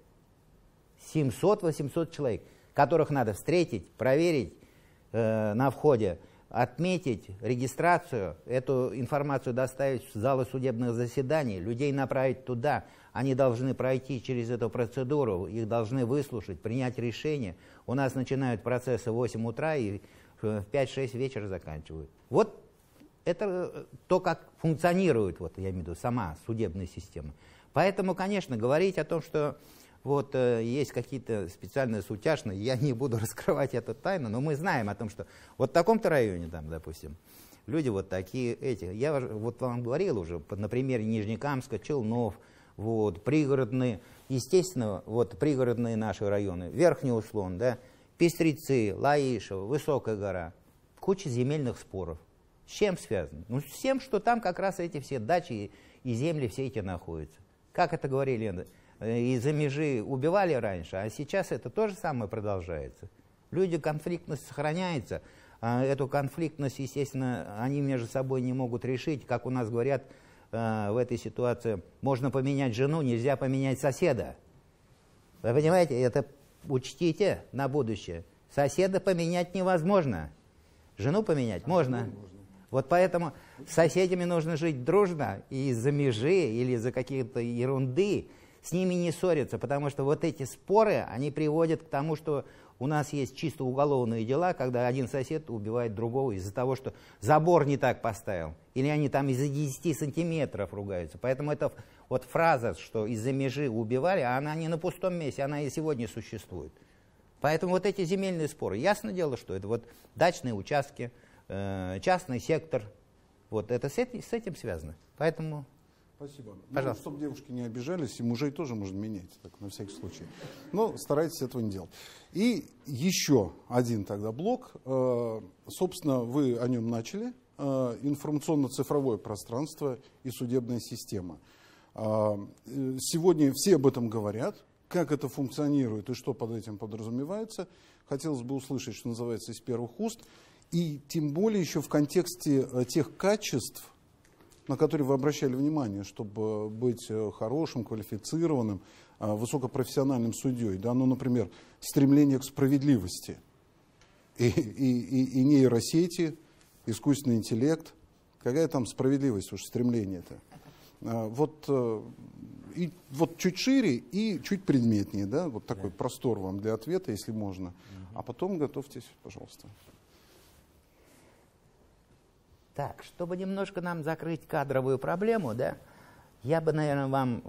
700-800 человек, которых надо встретить, проверить на входе, отметить регистрацию, эту информацию доставить в залы судебных заседаний, людей направить туда. Они должны пройти через эту процедуру, их должны выслушать, принять решение. У нас начинают процессы в 8 утра и в 5-6 вечера заканчивают. Вот это то, как функционирует, вот, я имею в виду, сама судебная система. Поэтому, конечно, говорить о том, что вот есть какие-то специальные сутяжные, я не буду раскрывать эту тайну, но мы знаем о том, что вот в таком-то районе, там, допустим, люди вот такие, эти. Я вот вам говорил уже, на примере Нижнекамска, Челнов, вот, пригородные, естественно, вот пригородные наши районы, Верхний Услон, да, Пестрецы, Лаишево, Высокая гора, куча земельных споров. С чем связано? Ну, с тем, что там как раз эти все дачи и земли все эти находятся. Как это говорили, из-за межи убивали раньше, а сейчас это то же самое продолжается. Люди, конфликтность сохраняется, а эту конфликтность, естественно, они между собой не могут решить. Как у нас говорят в этой ситуации, можно поменять жену, нельзя поменять соседа. Вы понимаете, это учтите на будущее. Соседа поменять невозможно, жену поменять можно. Вот поэтому с соседями нужно жить дружно, и из-за межи или из-за каких-то ерунды с ними не ссориться, потому что вот эти споры, они приводят к тому, что у нас есть чисто уголовные дела, когда один сосед убивает другого из-за того, что забор не так поставил, или они там из-за 10 сантиметров ругаются. Поэтому эта вот фраза, что из-за межи убивали, она не на пустом месте, она и сегодня существует. Поэтому вот эти земельные споры, ясно дело, что это вот дачные участки, частный сектор, вот это с этим связано. Поэтому Спасибо. Пожалуйста. Чтобы девушки не обижались, и мужей тоже можно менять, так, на всякий случай. Но старайтесь этого не делать. И еще один тогда блок. Собственно, вы о нем начали. Информационно-цифровое пространство и судебная система. Сегодня все об этом говорят. Как это функционирует и что под этим подразумевается. Хотелось бы услышать, что называется, из первых уст. И тем более еще в контексте тех качеств, на которые вы обращали внимание, чтобы быть хорошим, квалифицированным, высокопрофессиональным судьей. Да? Ну, например, стремление к справедливости. И нейросети, искусственный интеллект. Какая там справедливость, уж стремление-то? Вот чуть шире и чуть предметнее. Да? Вот такой простор вам для ответа, если можно. А потом готовьтесь, пожалуйста. Так, чтобы немножко нам закрыть кадровую проблему, да, я бы, наверное, вам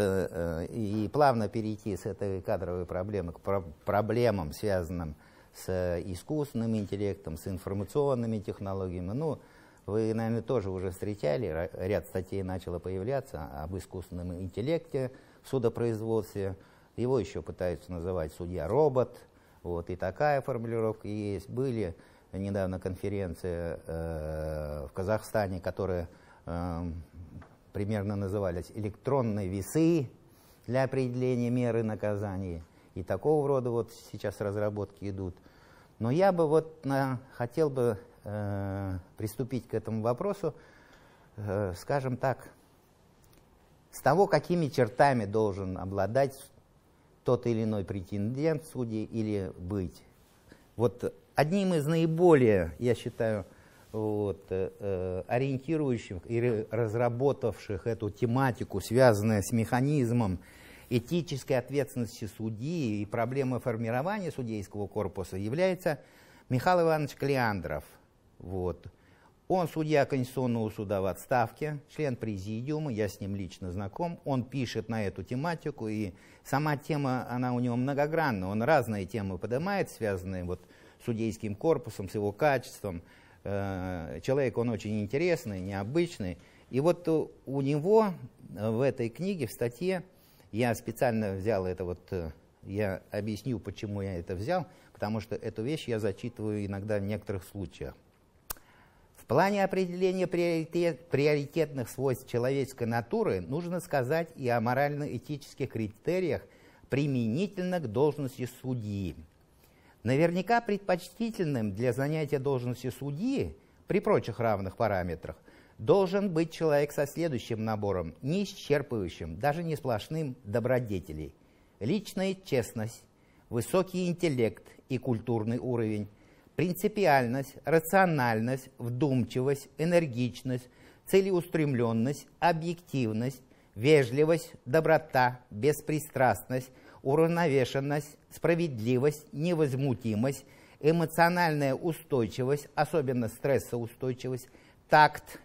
и плавно перейти с этой кадровой проблемы к проблемам, связанным с искусственным интеллектом, с информационными технологиями. Ну, вы, наверное, тоже уже встречали, ряд статей начало появляться об искусственном интеллекте в судопроизводстве. Его еще пытаются называть судья-робот. Вот, и такая формулировка есть. Были недавно конференции в Казахстане, которые примерно назывались «электронные весы для определения меры наказаний». И такого рода вот сейчас разработки идут. Но я бы хотел бы приступить к этому вопросу, скажем так, с того, какими чертами должен обладать тот или иной претендент в суде или быть. Вот одним из наиболее, я считаю, ориентирующих и разработавших эту тематику, связанную с механизмом этической ответственности судьи и проблемой формирования судейского корпуса, является Михаил Иванович Клеандров. Вот. Он судья Конституционного суда в отставке, член президиума, я с ним лично знаком. Он пишет на эту тематику, и сама тема, она у него многогранна. Он разные темы поднимает, связанные с судейским корпусом, с его качеством. Человек, он очень интересный, необычный. И вот у него в этой книге, в статье, я специально взял это я объясню, почему я это взял, потому что эту вещь я зачитываю иногда в некоторых случаях. В плане определения приоритетных свойств человеческой натуры нужно сказать и о морально-этических критериях применительно к должности судьи. Наверняка предпочтительным для занятия должности судьи при прочих равных параметрах должен быть человек со следующим набором, не исчерпывающим, даже не сплошным добродетелей. Личная честность, высокий интеллект и культурный уровень, принципиальность, рациональность, вдумчивость, энергичность, целеустремленность, объективность, вежливость, доброта, беспристрастность, уравновешенность, справедливость, невозмутимость, эмоциональная устойчивость, особенно стрессоустойчивость, такт,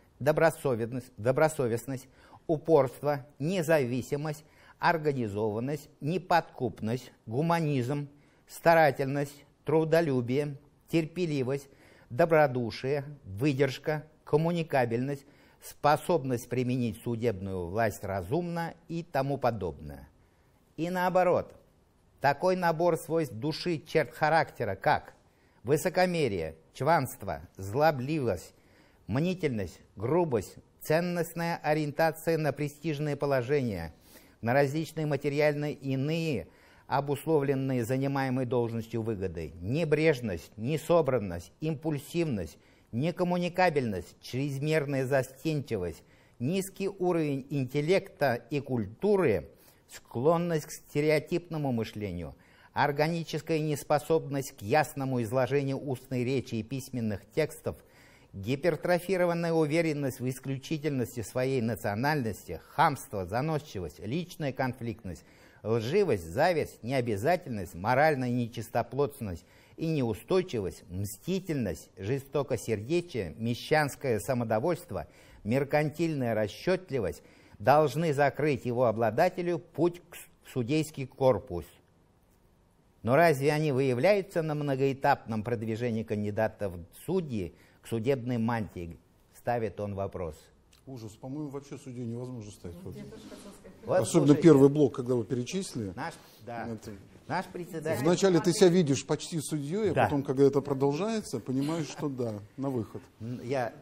добросовестность, упорство, независимость, организованность, неподкупность, гуманизм, старательность, трудолюбие, терпеливость, добродушие, выдержка, коммуникабельность, способность применить судебную власть разумно и тому подобное. И наоборот, такой набор свойств души, черт характера, как высокомерие, чванство, злобливость, мнительность, грубость, ценностная ориентация на престижные положения, на различные материальные иные, обусловленные занимаемой должностью выгодой, небрежность, несобранность, импульсивность, некоммуникабельность, чрезмерная застенчивость, низкий уровень интеллекта и культуры, склонность к стереотипному мышлению, органическая неспособность к ясному изложению устной речи и письменных текстов, гипертрофированная уверенность в исключительности своей национальности, хамство, заносчивость, личная конфликтность, лживость, зависть, необязательность, моральная нечистоплотность и неустойчивость, мстительность, жестокосердечие, мещанское самодовольство, меркантильная расчетливость должны закрыть его обладателю путь в судейский корпус. Но разве они выявляются на многоэтапном продвижении кандидата в судьи к судебной мантии? Ставит он вопрос. Ужас, по-моему, вообще судьей невозможно стать. Вот. Вот, Особенно слушайте, первый блок, когда вы перечислили. Наш председатель... Вначале ты себя видишь почти судьей, а Да. потом, когда это продолжается, понимаешь, что да, на выход. Я,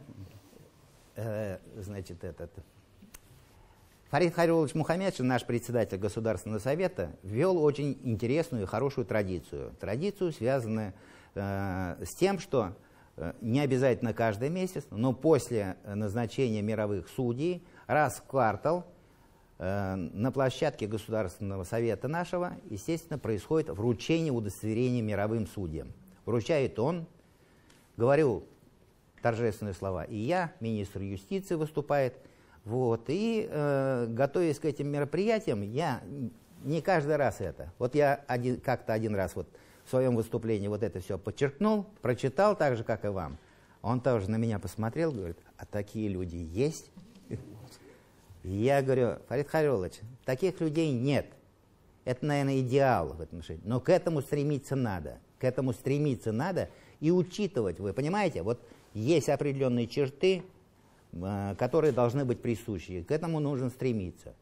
Фарид Харилович Мухаммедшин, наш председатель Государственного совета, ввел очень интересную и хорошую традицию. Традицию, связанную с тем, что не обязательно каждый месяц, но после назначения мировых судей раз в квартал на площадке Государственного совета нашего, естественно, происходит вручение удостоверения мировым судьям. Вручает он, говорю торжественные слова, и я, министр юстиции выступает. Вот, и готовясь к этим мероприятиям, я не каждый раз это. Вот я как-то один раз вот в своем выступлении вот это все подчеркнул, прочитал так же, как и вам. Он тоже на меня посмотрел, говорит, а такие люди есть? И я говорю, Фарид Харилович, таких людей нет. Это, наверное, идеал в этом отношении. Но к этому стремиться надо. К этому стремиться надо и учитывать. Вы понимаете, вот есть определенные черты, которые должны быть присущи. К этому нужно стремиться.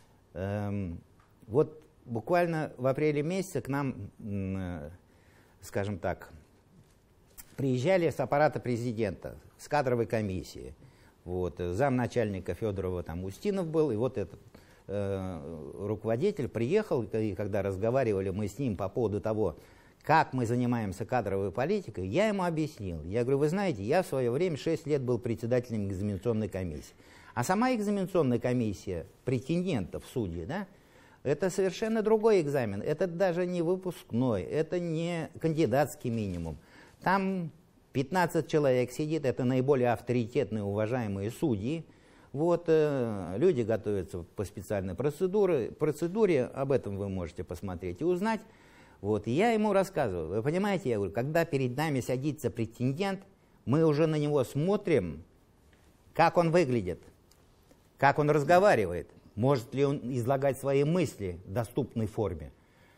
Вот буквально в апреле месяце к нам, скажем так, приезжали с аппарата президента, с кадровой комиссии. Вот, замначальника Федорова там Устинов был, и вот этот руководитель приехал, и когда разговаривали мы с ним по поводу того, как мы занимаемся кадровой политикой, я ему объяснил. Я говорю, вы знаете, я в свое время 6 лет был председателем экзаменационной комиссии. А сама экзаменационная комиссия претендентов в судьи, да, это совершенно другой экзамен. Это даже не выпускной, это не кандидатский минимум. Там 15 человек сидит, это наиболее авторитетные, уважаемые судьи. Вот, люди готовятся по специальной процедуре, об этом вы можете посмотреть и узнать. Вот, и я ему рассказываю, вы понимаете, я говорю, когда перед нами садится претендент, мы уже на него смотрим, как он выглядит, как он разговаривает, может ли он излагать свои мысли в доступной форме,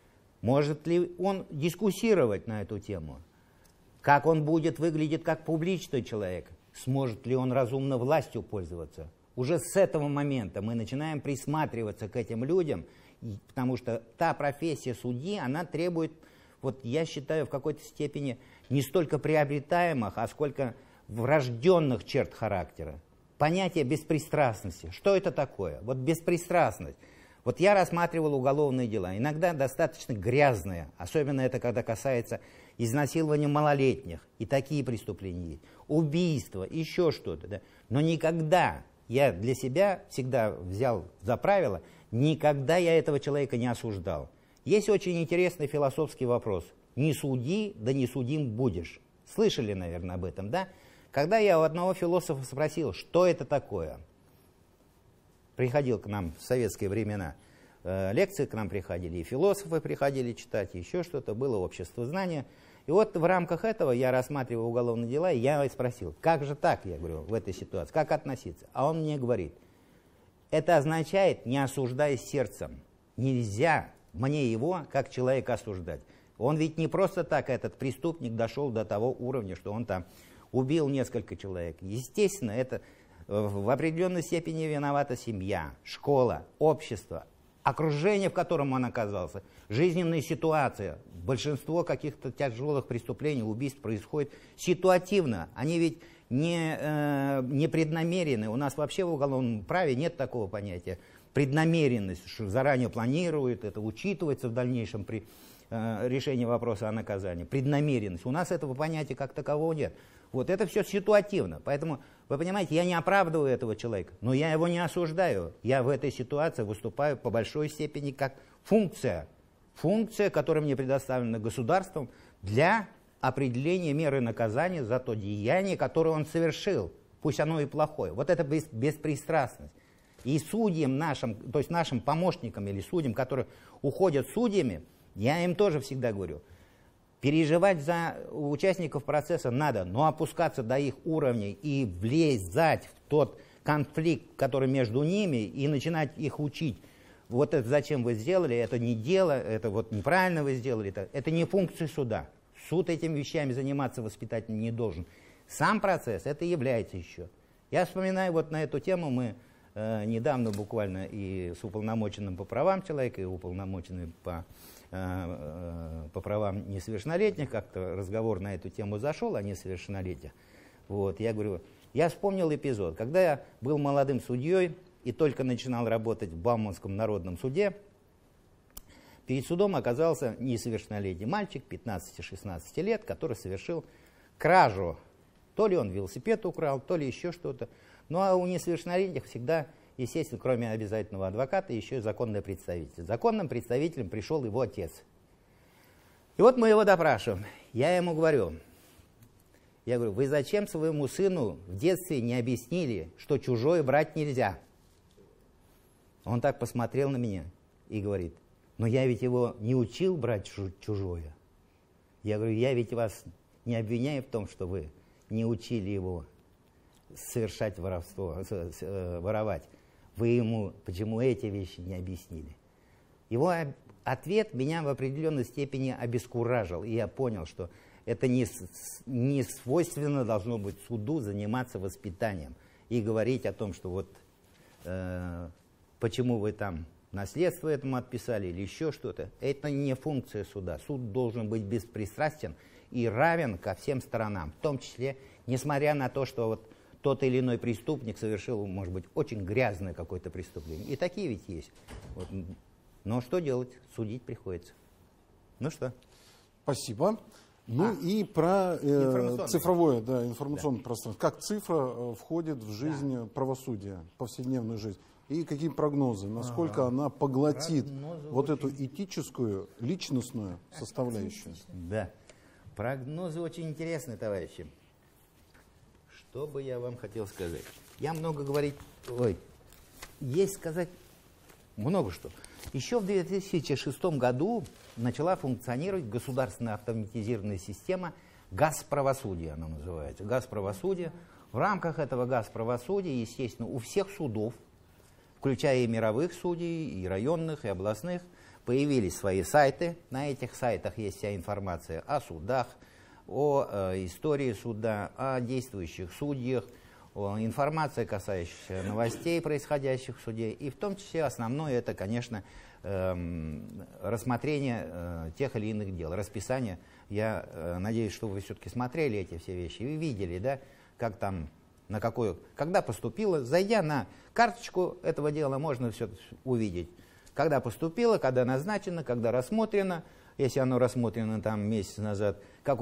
может ли он дискуссировать на эту тему, как он будет выглядеть как публичный человек, сможет ли он разумно властью пользоваться. Уже с этого момента мы начинаем присматриваться к этим людям, потому что та профессия судьи, она требует, вот я считаю, в какой-то степени не столько приобретаемых, а сколько врожденных черт характера. Понятие беспристрастности. Что это такое? Вот беспристрастность. Вот я рассматривал уголовные дела, иногда достаточно грязные, особенно это когда касается изнасилования малолетних, и такие преступления есть, убийства, еще что-то. Да? Но никогда, я для себя всегда взял за правило, никогда я этого человека не осуждал. Есть очень интересный философский вопрос. Не суди, да не судим будешь. Слышали, наверное, об этом, да? Когда я у одного философа спросил, что это такое, приходил к нам в советские времена, лекции к нам приходили, и философы приходили читать, и еще что-то, было общество знания. И вот в рамках этого я рассматривал уголовные дела, и я спросил, как же так, я говорю, в этой ситуации, как относиться? А он мне говорит, это означает, не осуждая сердцем. Нельзя мне его как человека осуждать. Он ведь не просто так, этот преступник, дошел до того уровня, что он там убил несколько человек. Естественно, это в определенной степени виновата семья, школа, общество, окружение, в котором он оказался, жизненная ситуация. Большинство каких-то тяжелых преступлений, убийств происходит ситуативно. Они ведь не преднамеренные. У нас вообще в уголовном праве нет такого понятия преднамеренность, что заранее планирует, это учитывается в дальнейшем при решении вопроса о наказании. Преднамеренность. У нас этого понятия как такового нет. Вот это все ситуативно. Поэтому, вы понимаете, я не оправдываю этого человека, но я его не осуждаю. Я в этой ситуации выступаю по большой степени как функция, которая мне предоставлена государством для определения меры наказания за то деяние, которое он совершил, пусть оно и плохое. Вот это беспристрастность. И судьям нашим, то есть нашим помощникам или судьям, которые уходят судьями, я им тоже всегда говорю, переживать за участников процесса надо, но опускаться до их уровней и влезать в тот конфликт, который между ними, и начинать их учить. Вот это зачем вы сделали, это не дело, это вот неправильно вы сделали, это не функция суда. Суд этими вещами заниматься воспитательно не должен. Сам процесс это является еще. Я вспоминаю вот на эту тему, мы недавно буквально и с уполномоченным по правам человека, и уполномоченным по правам несовершеннолетних, как-то разговор на эту тему зашел о несовершеннолетних. Вот, я говорю, я вспомнил эпизод, когда я был молодым судьей и только начинал работать в Бауманском народном суде, перед судом оказался несовершеннолетний мальчик 15-16 лет, который совершил кражу. То ли он велосипед украл, то ли еще что-то. Ну а у несовершеннолетних всегда, естественно, кроме обязательного адвоката, еще и законный представитель. Законным представителем пришел его отец. И вот мы его допрашиваем. Я ему говорю, вы зачем своему сыну в детстве не объяснили, что чужое брать нельзя? Он так посмотрел на меня и говорит, но я ведь его не учил брать чужое. Я говорю, я ведь вас не обвиняю в том, что вы не учили его совершать воровство, воровать. Вы ему почему эти вещи не объяснили? Его ответ меня в определенной степени обескуражил, и я понял, что это не свойственно должно быть суду заниматься воспитанием и говорить о том, что вот почему вы там наследство этому отписали или еще что-то. Это не функция суда. Суд должен быть беспристрастен и равен ко всем сторонам, в том числе, несмотря на то, что вот тот или иной преступник совершил, может быть, очень грязное какое-то преступление. И такие ведь есть. Вот. Но что делать? Судить приходится. Ну что? Спасибо. Ну и про цифровое, информационное пространство. Как цифра входит в жизнь правосудия, повседневную жизнь? И какие прогнозы? Насколько она поглотит вот эту этическую, личностную составляющую? Да. Прогнозы очень интересные, товарищи. Что бы я вам хотел сказать? Я много говорить... есть сказать много что. Еще в 2006 году начала функционировать государственная автоматизированная система газправосудия, она называется. Газправосудие. В рамках этого газправосудия, естественно, у всех судов, включая и мировых судей, и районных, и областных, появились свои сайты. На этих сайтах есть вся информация о судах, о истории суда, о действующих судьях, информация, касающаяся новостей, происходящих в суде. И в том числе основное это, конечно, рассмотрение тех или иных дел, расписание. Я надеюсь, что вы все-таки смотрели эти все вещи и видели, да, как там, на какую, когда поступило. Зайдя на карточку этого дела, можно все увидеть. Когда поступило, когда назначено, когда рассмотрено. Если оно рассмотрено там месяц назад,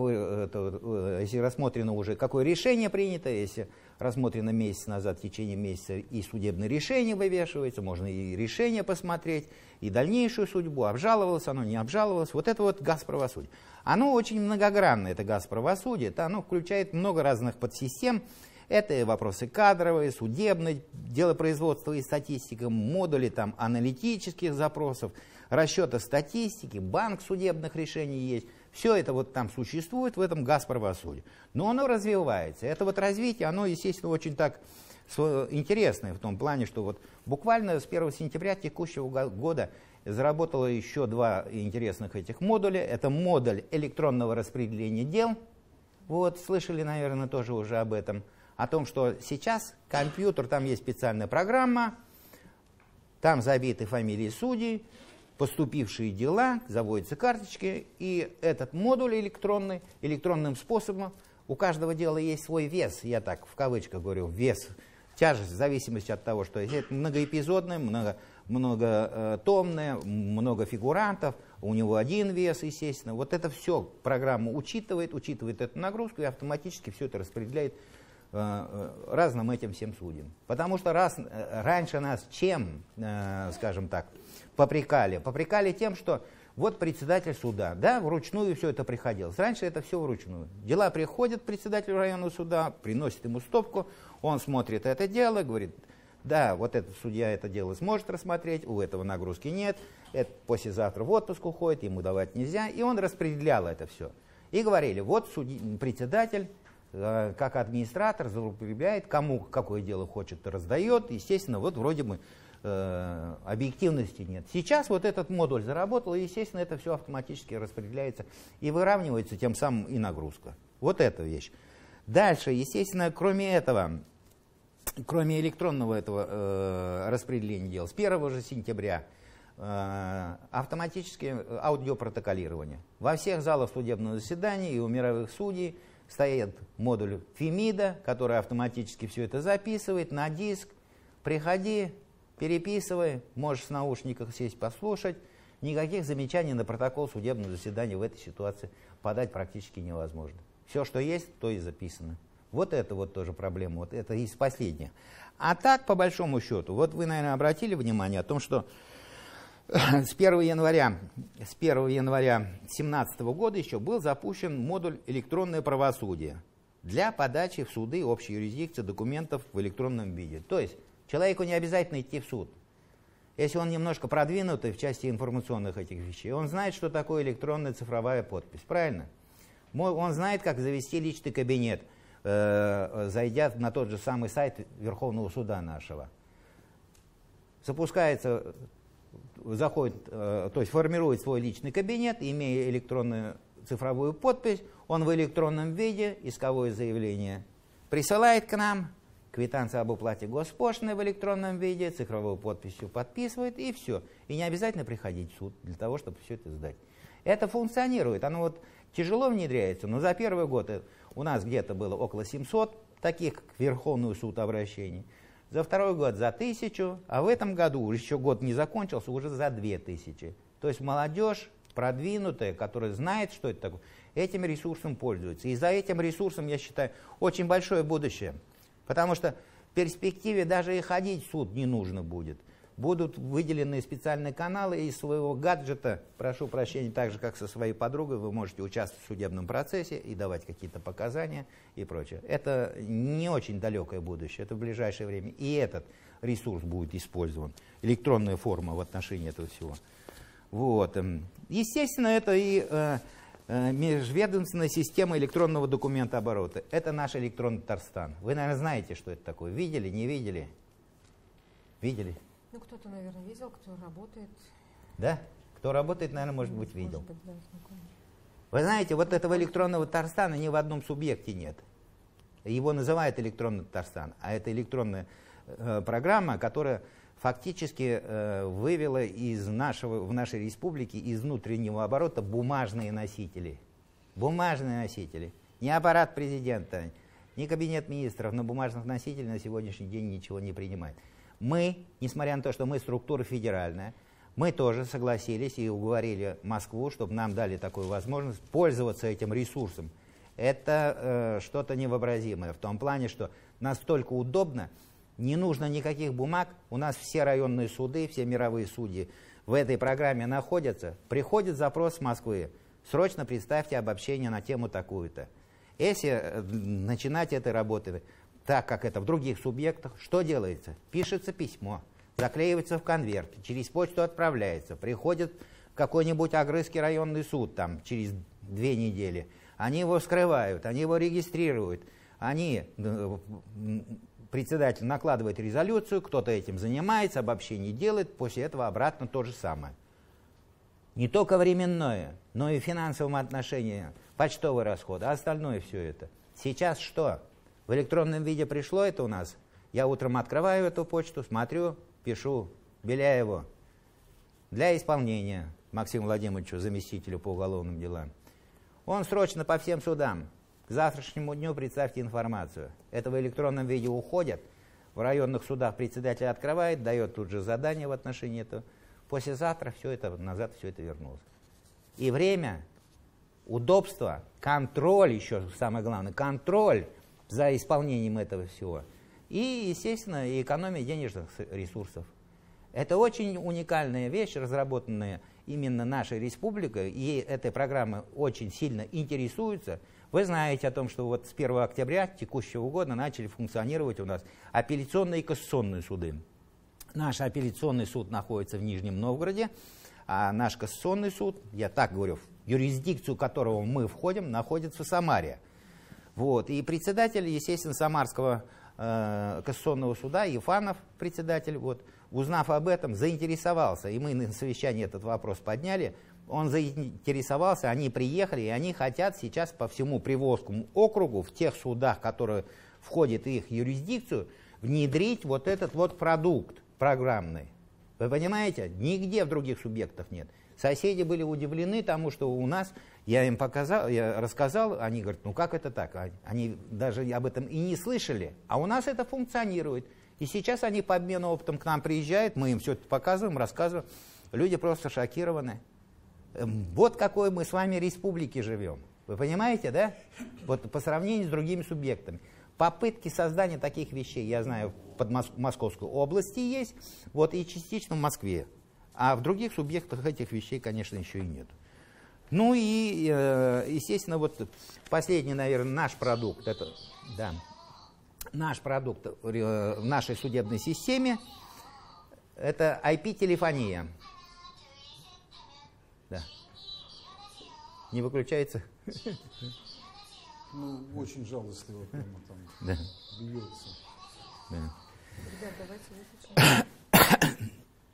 если рассмотрено уже, какое решение принято, если рассмотрено месяц назад, в течение месяца и судебное решение вывешивается, можно и решение посмотреть, и дальнейшую судьбу, обжаловалось оно, не обжаловалось. Вот это вот газправосудие. Оно очень многогранное, это газправосудие, оно включает много разных подсистем. Это и вопросы кадровые, судебные, делопроизводства и статистика, модули там, аналитических запросов, расчета статистики, банк судебных решений есть. Все это вот там существует в этом газправосудии. Но оно развивается. Это вот развитие, оно, естественно, очень так интересное в том плане, что вот буквально с 1 сентября текущего года заработало еще два интересных этих модуля. Это модуль электронного распределения дел. Вот, слышали, наверное, тоже уже об этом. О том, что сейчас компьютер, там есть специальная программа, там забиты фамилии судей, поступившие дела, заводятся карточки, и этот модуль электронный, электронным способом, у каждого дела есть свой вес, я так в кавычках говорю, вес, тяжесть, в зависимости от того, что это многоэпизодное, многотомное, много фигурантов, у него один вес, естественно. Вот это все программа учитывает эту нагрузку и автоматически все это распределяет разным этим всем судьям. Потому что раньше нас чем, скажем так, попрекали тем, что вот председатель суда, да, вручную все это приходилось. Раньше это все вручную. Дела приходят к председателю районного суда, приносит ему стопку, он смотрит это дело, говорит, да, вот этот судья это дело сможет рассмотреть, у этого нагрузки нет, это послезавтра в отпуск уходит, ему давать нельзя, и он распределял это все. И говорили, вот председатель, как администратор злоупотребляет, кому какое дело хочет, раздает. Естественно, вот вроде бы объективности нет. Сейчас вот этот модуль заработал, и, естественно, это все автоматически распределяется и выравнивается тем самым и нагрузка. Вот эта вещь. Дальше, естественно, кроме этого, кроме электронного этого распределения дел, с 1 же сентября автоматическое аудиопротоколирование. Во всех залах судебного заседания и у мировых судей стоит модуль ФИМИДа, который автоматически все это записывает на диск. Приходи, переписывай, можешь в наушниках сесть послушать. Никаких замечаний на протокол судебного заседания в этой ситуации подать практически невозможно. Все, что есть, то и записано. Вот это вот тоже проблема, вот это из последних. А так, по большому счету, вот вы, наверное, обратили внимание о том, что с 1 января 2017 года еще был запущен модуль «Электронное правосудие» для подачи в суды общей юрисдикции документов в электронном виде. То есть человеку не обязательно идти в суд. Если он немножко продвинутый в части информационных этих вещей, он знает, что такое электронная цифровая подпись, правильно? Он знает, как завести личный кабинет, зайдя на тот же самый сайт Верховного суда нашего. Запускается, заходит, то есть формирует свой личный кабинет, имея электронную цифровую подпись, он в электронном виде, исковое заявление присылает к нам, квитанция об уплате госпошлины в электронном виде, цифровую подписью подписывает, и все. И не обязательно приходить в суд для того, чтобы все это сдать. Это функционирует, оно вот тяжело внедряется, но за первый год у нас где-то было около 700 таких к Верховный суд обращений. За второй год за 1000, а в этом году, еще год не закончился, уже за 2000. То есть молодежь продвинутая, которая знает, что это такое, этим ресурсом пользуется. И за этим ресурсом, я считаю, очень большое будущее. Потому что в перспективе даже и ходить в суд не нужно будет. Будут выделены специальные каналы из своего гаджета, прошу прощения, так же, как со своей подругой, вы можете участвовать в судебном процессе и давать какие-то показания и прочее. Это не очень далекое будущее, это в ближайшее время. И этот ресурс будет использован, электронная форма в отношении этого всего. Вот. Естественно, это и межведомственная система электронного документооборота. Это наш электронный Татарстан. Вы, наверное, знаете, что это такое. Видели, не видели? Видели? Ну, кто-то, наверное, видел, кто работает. Да? Кто работает, наверное, может быть, видел. Может быть, да, знакомый. Вы знаете, вот этого электронного Татарстана ни в одном субъекте нет. Его называют электронный Татарстан, а это электронная программа, которая фактически вывела в нашей республике из внутреннего оборота бумажные носители. Бумажные носители. Ни аппарат президента, ни кабинет министров на бумажных носителях на сегодняшний день ничего не принимает. Мы, несмотря на то, что мы структура федеральная, мы тоже согласились и уговорили Москву, чтобы нам дали такую возможность пользоваться этим ресурсом. Это что-то невообразимое в том плане, что настолько удобно, не нужно никаких бумаг, у нас все районные суды, все мировые судьи в этой программе находятся, приходит запрос с Москвы, срочно представьте обобщение на тему такую-то. Если начинать этой работы так, как это в других субъектах, что делается? Пишется письмо, заклеивается в конверт, через почту отправляется, приходит какой-нибудь Агрызский районный суд там, через 2 недели, они его вскрывают, они его регистрируют, председатель накладывает резолюцию, кто-то этим занимается, обобщение делает, после этого обратно то же самое. Не только временное, но и в финансовом отношении, почтовый расход, а остальное все это. Сейчас что? В электронном виде пришло это у нас. Я утром открываю эту почту, смотрю, пишу Беляеву для исполнения Максиму Владимировичу, заместителю по уголовным делам. Он срочно по всем судам. К завтрашнему дню представьте информацию. Это в электронном виде уходит. В районных судах председатель открывает, дает тут же задание в отношении этого. Послезавтра все это назад все это вернулось. И время, удобство, контроль еще самое главное, контроль за исполнением этого всего. И, естественно, экономия денежных ресурсов. Это очень уникальная вещь, разработанная именно нашей республикой, и этой программой очень сильно интересуются. Вы знаете о том, что вот с 1 октября текущего года начали функционировать у нас апелляционные и кассационные суды. Наш апелляционный суд находится в Нижнем Новгороде, а наш кассационный суд, я так говорю, в юрисдикцию которого мы входим, находится в Самаре. Вот. И председатель, естественно, Самарского кассационного суда, Ефанов, председатель, вот, узнав об этом, заинтересовался, и мы на совещании этот вопрос подняли, он заинтересовался, они приехали, и они хотят сейчас по всему Приволжскому округу, в тех судах, которые входят в их юрисдикцию, внедрить вот этот вот продукт программный. Вы понимаете? Нигде в других субъектах нет. Соседи были удивлены тому, что у нас, я им показал, я рассказал, они говорят, ну как это так? Они даже об этом и не слышали, а у нас это функционирует. И сейчас они по обмену опытом к нам приезжают, мы им все это показываем, рассказываем. Люди просто шокированы. Вот какой мы с вами республике живем. Вы понимаете, да? Вот по сравнению с другими субъектами. Попытки создания таких вещей, я знаю, под Московской области есть, вот и частично в Москве. А в других субъектах этих вещей, конечно, еще и нет. Ну и, естественно, вот последний, наверное, наш продукт, это, да, наш продукт в нашей судебной системе, это IP-телефония. Да. Не выключается? Ну, очень жалостливо прямо там да. бьется. Да. Ребят, давайте выключим.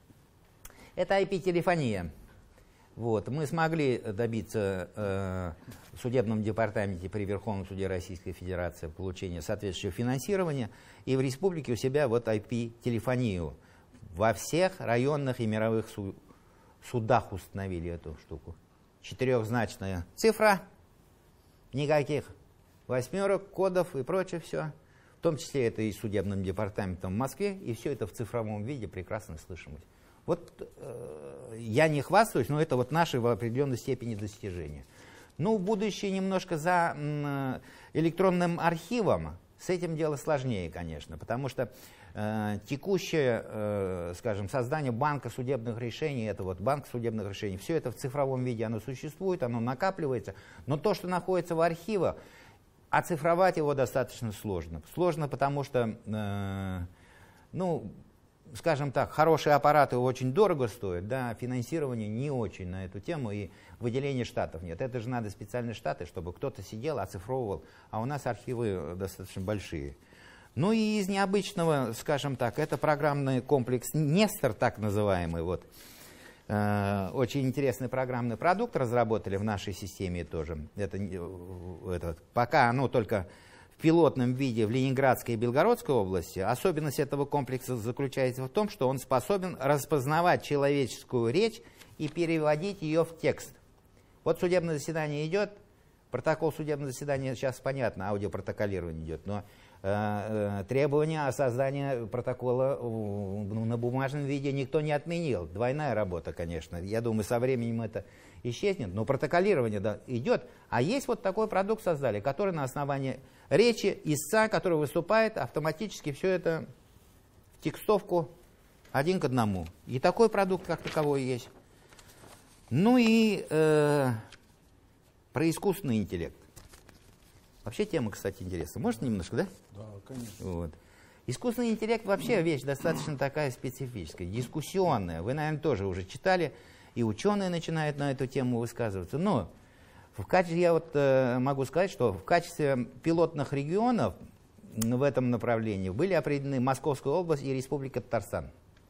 Это IP-телефония. Вот. Мы смогли добиться в судебном департаменте при Верховном суде Российской Федерации получения соответствующего финансирования, и в республике у себя вот IP-телефонию. Во всех районных и мировых судах установили эту штуку. 4-значная цифра, никаких восьмерок, кодов и прочее все. В том числе это и судебным департаментом в Москве, и все это в цифровом виде, прекрасная слышимость. Вот я не хвастаюсь, но это вот наши в определенной степени достижения. Ну, будущее немножко за электронным архивом, с этим дело сложнее, конечно, потому что текущее, скажем, создание банка судебных решений, это вот банк судебных решений, все это в цифровом виде, оно существует, оно накапливается, но то, что находится в архивах, оцифровать его достаточно сложно. Сложно, потому что, ну, скажем так, хорошие аппараты очень дорого стоят, да, финансирование не очень на эту тему, и выделения штатов нет. Это же надо специальные штаты, чтобы кто-то сидел, оцифровывал, а у нас архивы достаточно большие. Ну и из необычного, скажем так, это программный комплекс Нестор, так называемый, вот. Очень интересный программный продукт разработали в нашей системе тоже. Это пока оно только в пилотном виде в Ленинградской и Белгородской области. Особенность этого комплекса заключается в том, что он способен распознавать человеческую речь и переводить ее в текст. Вот судебное заседание идет, протокол судебного заседания сейчас понятно, аудиопротоколирование идет, но требования о создании протокола на бумажном виде никто не отменил. Двойная работа, конечно. Я думаю, со временем это исчезнет, но протоколирование да, идет. А есть вот такой продукт создали, который на основании речи истца, который выступает, автоматически все это в текстовку 1 к 1. И такой продукт как таковой есть. Ну и про искусственный интеллект. Вообще тема, кстати, интересная. Может немножко, да? Да, конечно. Вот. Искусственный интеллект вообще вещь достаточно такая специфическая, дискуссионная. Вы, наверное, тоже уже читали, и ученые начинают на эту тему высказываться. Но в качестве, я вот могу сказать, что в качестве пилотных регионов в этом направлении были определены Московская область и Республика Татарстан.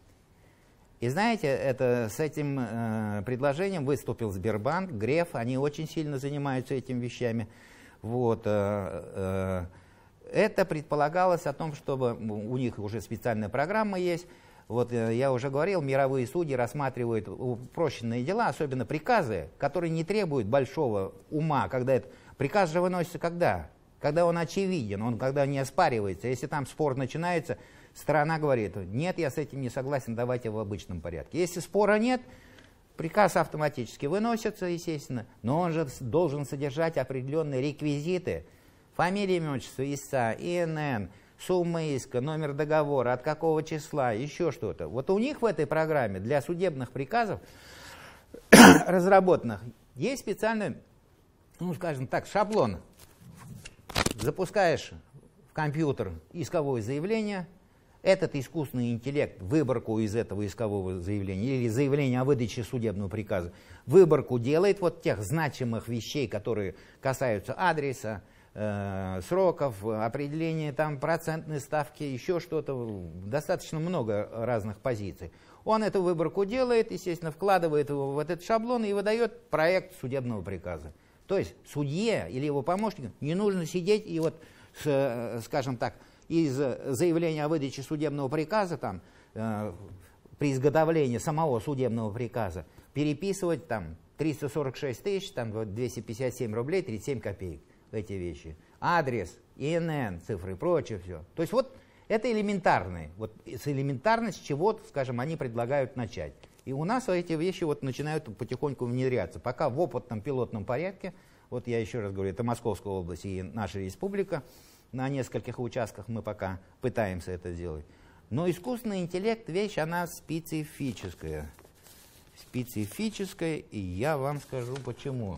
И знаете, с этим предложением выступил Сбербанк, Греф, они очень сильно занимаются этими вещами. Вот, это предполагалось о том, чтобы у них уже специальная программа есть. Вот я уже говорил, мировые судьи рассматривают упрощенные дела, особенно приказы, которые не требуют большого ума. Приказ же выносится когда? Когда он очевиден, когда не оспаривается. Если там спор начинается, сторона говорит, нет, я с этим не согласен, давайте в обычном порядке. Если спора нет, приказ автоматически выносится, естественно, но он же должен содержать определенные реквизиты. Фамилия, имя, отчество истца, ИНН, сумма иска, номер договора, от какого числа, еще что-то. Вот у них в этой программе для судебных приказов разработанных есть специальный, ну скажем так, шаблон. Запускаешь в компьютер исковое заявление, этот искусственный интеллект выборку из этого искового заявления или заявление о выдаче судебного приказа, выборку делает вот тех значимых вещей, которые касаются адреса, сроков, определения там процентной ставки, еще что-то, достаточно много разных позиций. Он эту выборку делает, естественно, вкладывает его в этот шаблон и выдает проект судебного приказа. То есть судье или его помощнику не нужно сидеть и вот, скажем так, из заявления о выдаче судебного приказа, там, при изготовлении самого судебного приказа, переписывать там 346 тысяч, там 257 рублей 37 копеек, эти вещи. Адрес, ИНН, цифры и прочее все. То есть вот это элементарные. Вот с элементарно, с чего, скажем, они предлагают начать. И у нас эти вещи вот начинают потихоньку внедряться. Пока в опытном пилотном порядке, вот я еще раз говорю, это Московская область и наша республика, на нескольких участках мы пока пытаемся это сделать. Но искусственный интеллект, вещь, она специфическая. Специфическая, и я вам скажу почему.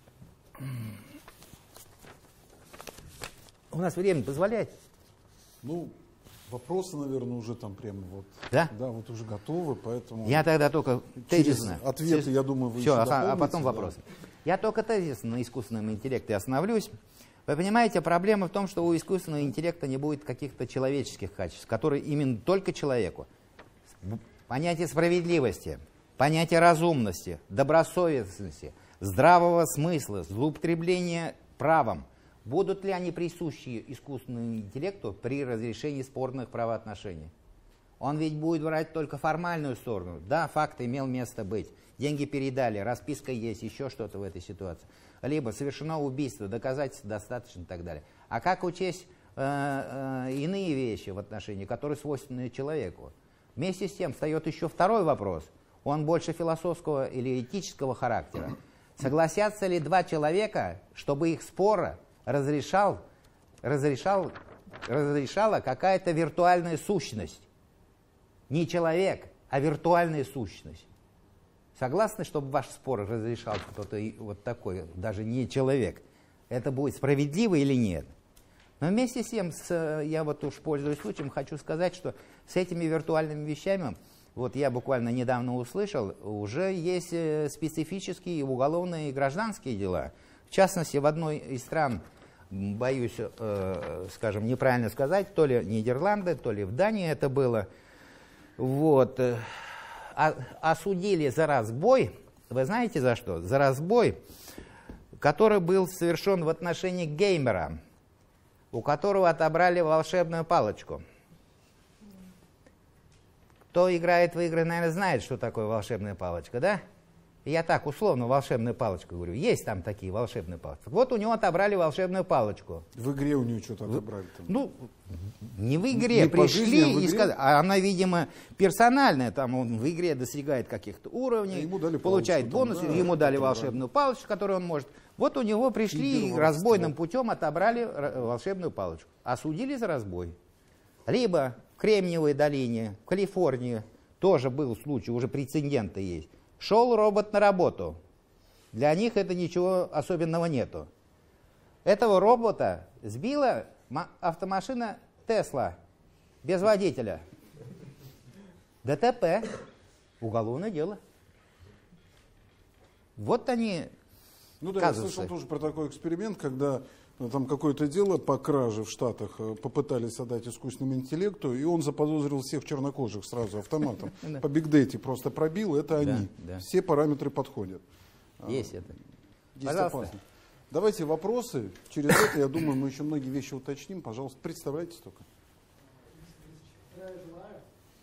У нас время позволяет? Ну, вопросы, наверное, уже там прямо вот. Да? Да, вот уже готовы, поэтому... Я тогда только тезисно. Ответы, я думаю, вы все, еще а дополните, потом да. вопросы. Я только тезисно на искусственном интеллекте остановлюсь. Вы понимаете, проблема в том, что у искусственного интеллекта не будет каких-то человеческих качеств, которые именно только человеку. Понятие справедливости, понятие разумности, добросовестности, здравого смысла, злоупотребления правом. Будут ли они присущи искусственному интеллекту при разрешении спорных правоотношений? Он ведь будет брать только формальную сторону. Да, факт имел место быть. Деньги передали, расписка есть, еще что-то в этой ситуации. Либо совершено убийство, доказательств достаточно и так далее. А как учесть иные вещи в отношении, которые свойственны человеку? Вместе с тем встает еще второй вопрос. Он больше философского или этического характера. Согласятся ли два человека, чтобы их спора разрешала какая-то виртуальная сущность? Не человек, а виртуальная сущность. Согласны, чтобы ваш спор разрешал кто-то вот такой, даже не человек? Это будет справедливо или нет? Но вместе с тем, я вот уж пользуясь случаем, хочу сказать, что с этими виртуальными вещами, вот я буквально недавно услышал, уже есть специфические уголовные и гражданские дела. В частности, в одной из стран, боюсь, скажем, неправильно сказать, то ли Нидерланды, то ли в Дании это было, вот, осудили за разбой, вы знаете за что? За разбой, который был совершен в отношении геймера, у которого отобрали волшебную палочку. Кто играет в игры, наверное, знает, что такое волшебная палочка, да? Я так условно волшебную палочку говорю. Есть там такие волшебные палочки. Вот у него отобрали волшебную палочку. В игре у нее что-то отобрали там. Ну, не в игре, не пришли жизни, а в и игре? сказали. А она, видимо, персональная. Там он в игре достигает каких-то уровней, Ему дали получает палочку, бонусы, там, да, ему дали отобрали. волшебную палочку, которую он может. Вот у него пришли и Киберворство. разбойным путем отобрали волшебную палочку. Осудили за разбой. Либо в Кремниевой долине, в Калифорнии, тоже был случай, уже прецеденты есть. Шел робот на работу. Для них это ничего особенного нету. Этого робота сбила автомашина Тесла без водителя. ДТП. Уголовное дело. Вот они. Ну да, я казусы. слышал тоже про такой эксперимент, когда там какое-то дело по краже в Штатах попытались отдать искусственному интеллекту, и он заподозрил всех чернокожих сразу автоматом. По бигдейте просто пробил, это они. да. Все параметры подходят. Есть это. Есть Пожалуйста. опасность. Давайте вопросы. Через это, я думаю, мы еще многие вещи уточним. Пожалуйста, представляйтесь только. Здравия желаю.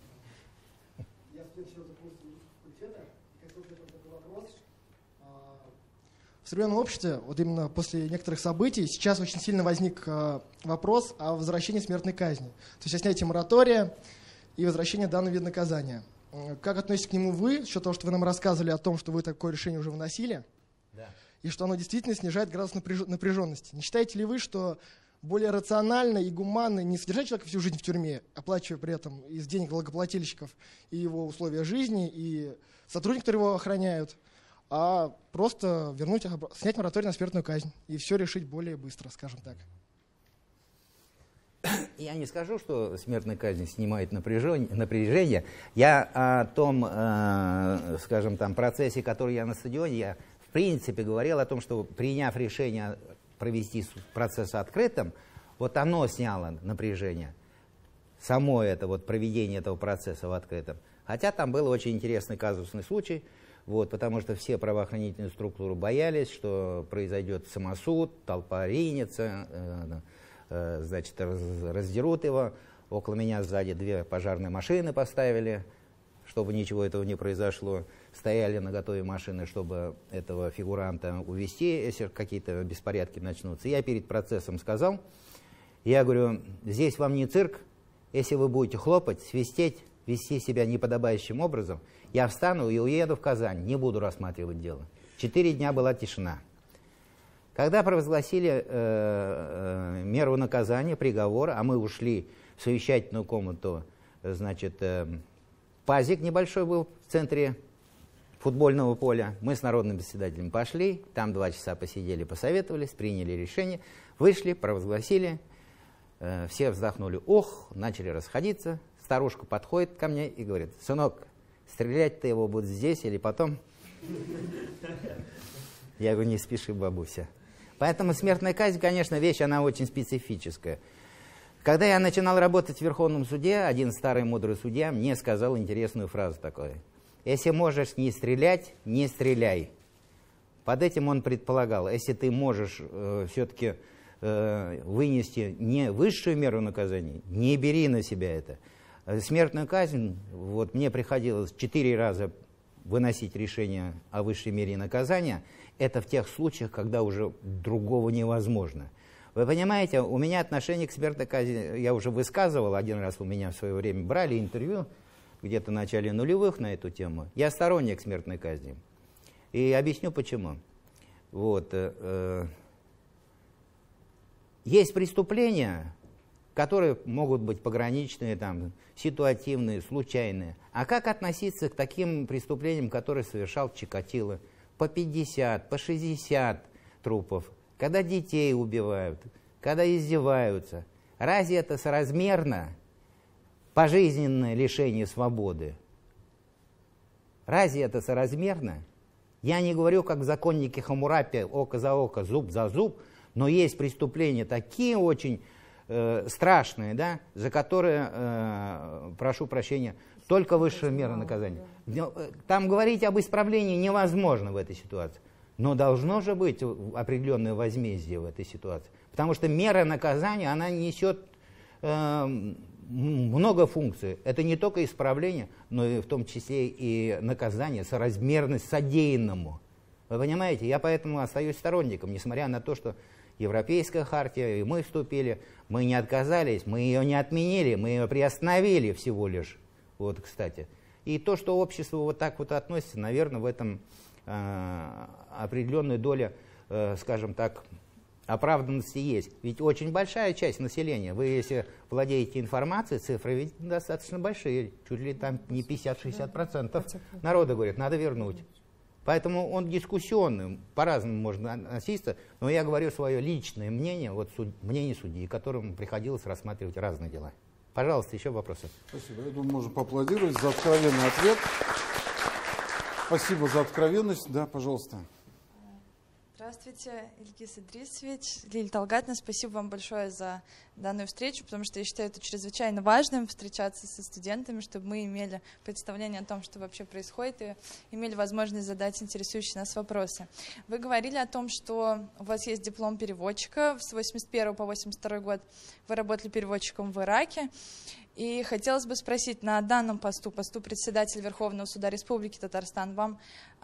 Я студент философского факультета. И как только такой вопрос. В современном обществе, вот именно после некоторых событий, сейчас очень сильно возник вопрос о возвращении смертной казни. То есть о снятии моратория и возвращении данного вида наказания. Как относитесь к нему вы, с учетом того, что вы нам рассказывали о том, что вы такое решение уже выносили, Да. и что оно действительно снижает градус напряженности? Не считаете ли вы, что более рационально и гуманно не содержать человека всю жизнь в тюрьме, оплачивая при этом из денег налогоплательщиков и его условия жизни, и сотрудников, которые его охраняют, а просто снять мораторий на смертную казнь и все решить более быстро, скажем так? Я не скажу, что смертная казнь снимает напряжение. Я о том, скажем, там, процессе, который я на стадионе, я в принципе говорил о том, что приняв решение провести процесс открытым, вот оно сняло напряжение. Само это, вот проведение этого процесса в открытом. Хотя там был очень интересный казусный случай, вот, потому что все правоохранительные структуры боялись, что произойдет самосуд, толпа ринется, значит, раздерут его. Около меня сзади 2 пожарные машины поставили, чтобы ничего этого не произошло. Стояли наготове машины, чтобы этого фигуранта увезти, если какие-то беспорядки начнутся. Я перед процессом сказал, я говорю, здесь вам не цирк, если вы будете хлопать, свистеть, вести себя неподобающим образом, я встану и уеду в Казань, не буду рассматривать дело. 4 дня была тишина. Когда провозгласили меру наказания, приговор, а мы ушли в совещательную комнату, значит, пазик небольшой был в центре футбольного поля, мы с народным председателем пошли, там 2 часа посидели, посоветовались, приняли решение, вышли, провозгласили, все вздохнули, ох, начали расходиться, старушка подходит ко мне и говорит, сынок, стрелять-то его будут здесь или потом? Я говорю, не спеши, бабуся. Поэтому смертная казнь, конечно, вещь, она очень специфическая. Когда я начинал работать в Верховном суде, один старый мудрый судья мне сказал интересную фразу такую. Если можешь не стрелять, не стреляй. Под этим он предполагал, если ты можешь все-таки вынести не высшую меру наказания, не бери на себя это. Смертную казнь, вот мне приходилось 4 раза выносить решение о высшей мере наказания, это в тех случаях, когда уже другого невозможно. Вы понимаете, у меня отношение к смертной казни, я уже высказывал, один раз у меня в свое время брали интервью, где-то в начале нулевых на эту тему. Я сторонник смертной казни. И объясню почему. Вот, есть преступления, которые могут быть пограничные, там, ситуативные, случайные. А как относиться к таким преступлениям, которые совершал Чикатило? По 50, по 60 трупов. Когда детей убивают, когда издеваются. Разве это соразмерно пожизненное лишение свободы? Разве это соразмерно? Я не говорю, как в законнике Хаммурапи, око за око, зуб за зуб, но есть преступления такие очень страшные, да, за которые, прошу прощения, только высшая мера наказания. Там говорить об исправлении невозможно в этой ситуации. Но должно же быть определенное возмездие в этой ситуации. Потому что мера наказания, она несет много функций. Это не только исправление, но и в том числе и наказание, соразмерность содеянному. Вы понимаете, я поэтому остаюсь сторонником, несмотря на то, что Европейская хартия, и мы вступили, мы не отказались, мы ее не отменили, мы ее приостановили всего лишь. Вот, кстати. И то, что общество вот так вот относится, наверное, в этом определенная доля, скажем так, оправданности есть. Ведь очень большая часть населения, вы если владеете информацией, цифры ведь достаточно большие, чуть ли там не 50-60% народа говорит, надо вернуть. Поэтому он дискуссионный, по-разному можно относиться, но я говорю свое личное мнение, вот мнение судьи, которому приходилось рассматривать разные дела. Пожалуйста, еще вопросы. Спасибо. Я думаю, можем поаплодировать за откровенный ответ. Спасибо за откровенность. Да, пожалуйста. Здравствуйте, Ильгиз Идрисович, Лилия Талгатовна, спасибо вам большое за данную встречу, потому что я считаю это чрезвычайно важным, встречаться со студентами, чтобы мы имели представление о том, что вообще происходит, и имели возможность задать интересующие нас вопросы. Вы говорили о том, что у вас есть диплом переводчика, с 81 по 82 год вы работали переводчиком в Ираке, и хотелось бы спросить, на данном посту председателя Верховного суда Республики Татарстан, вам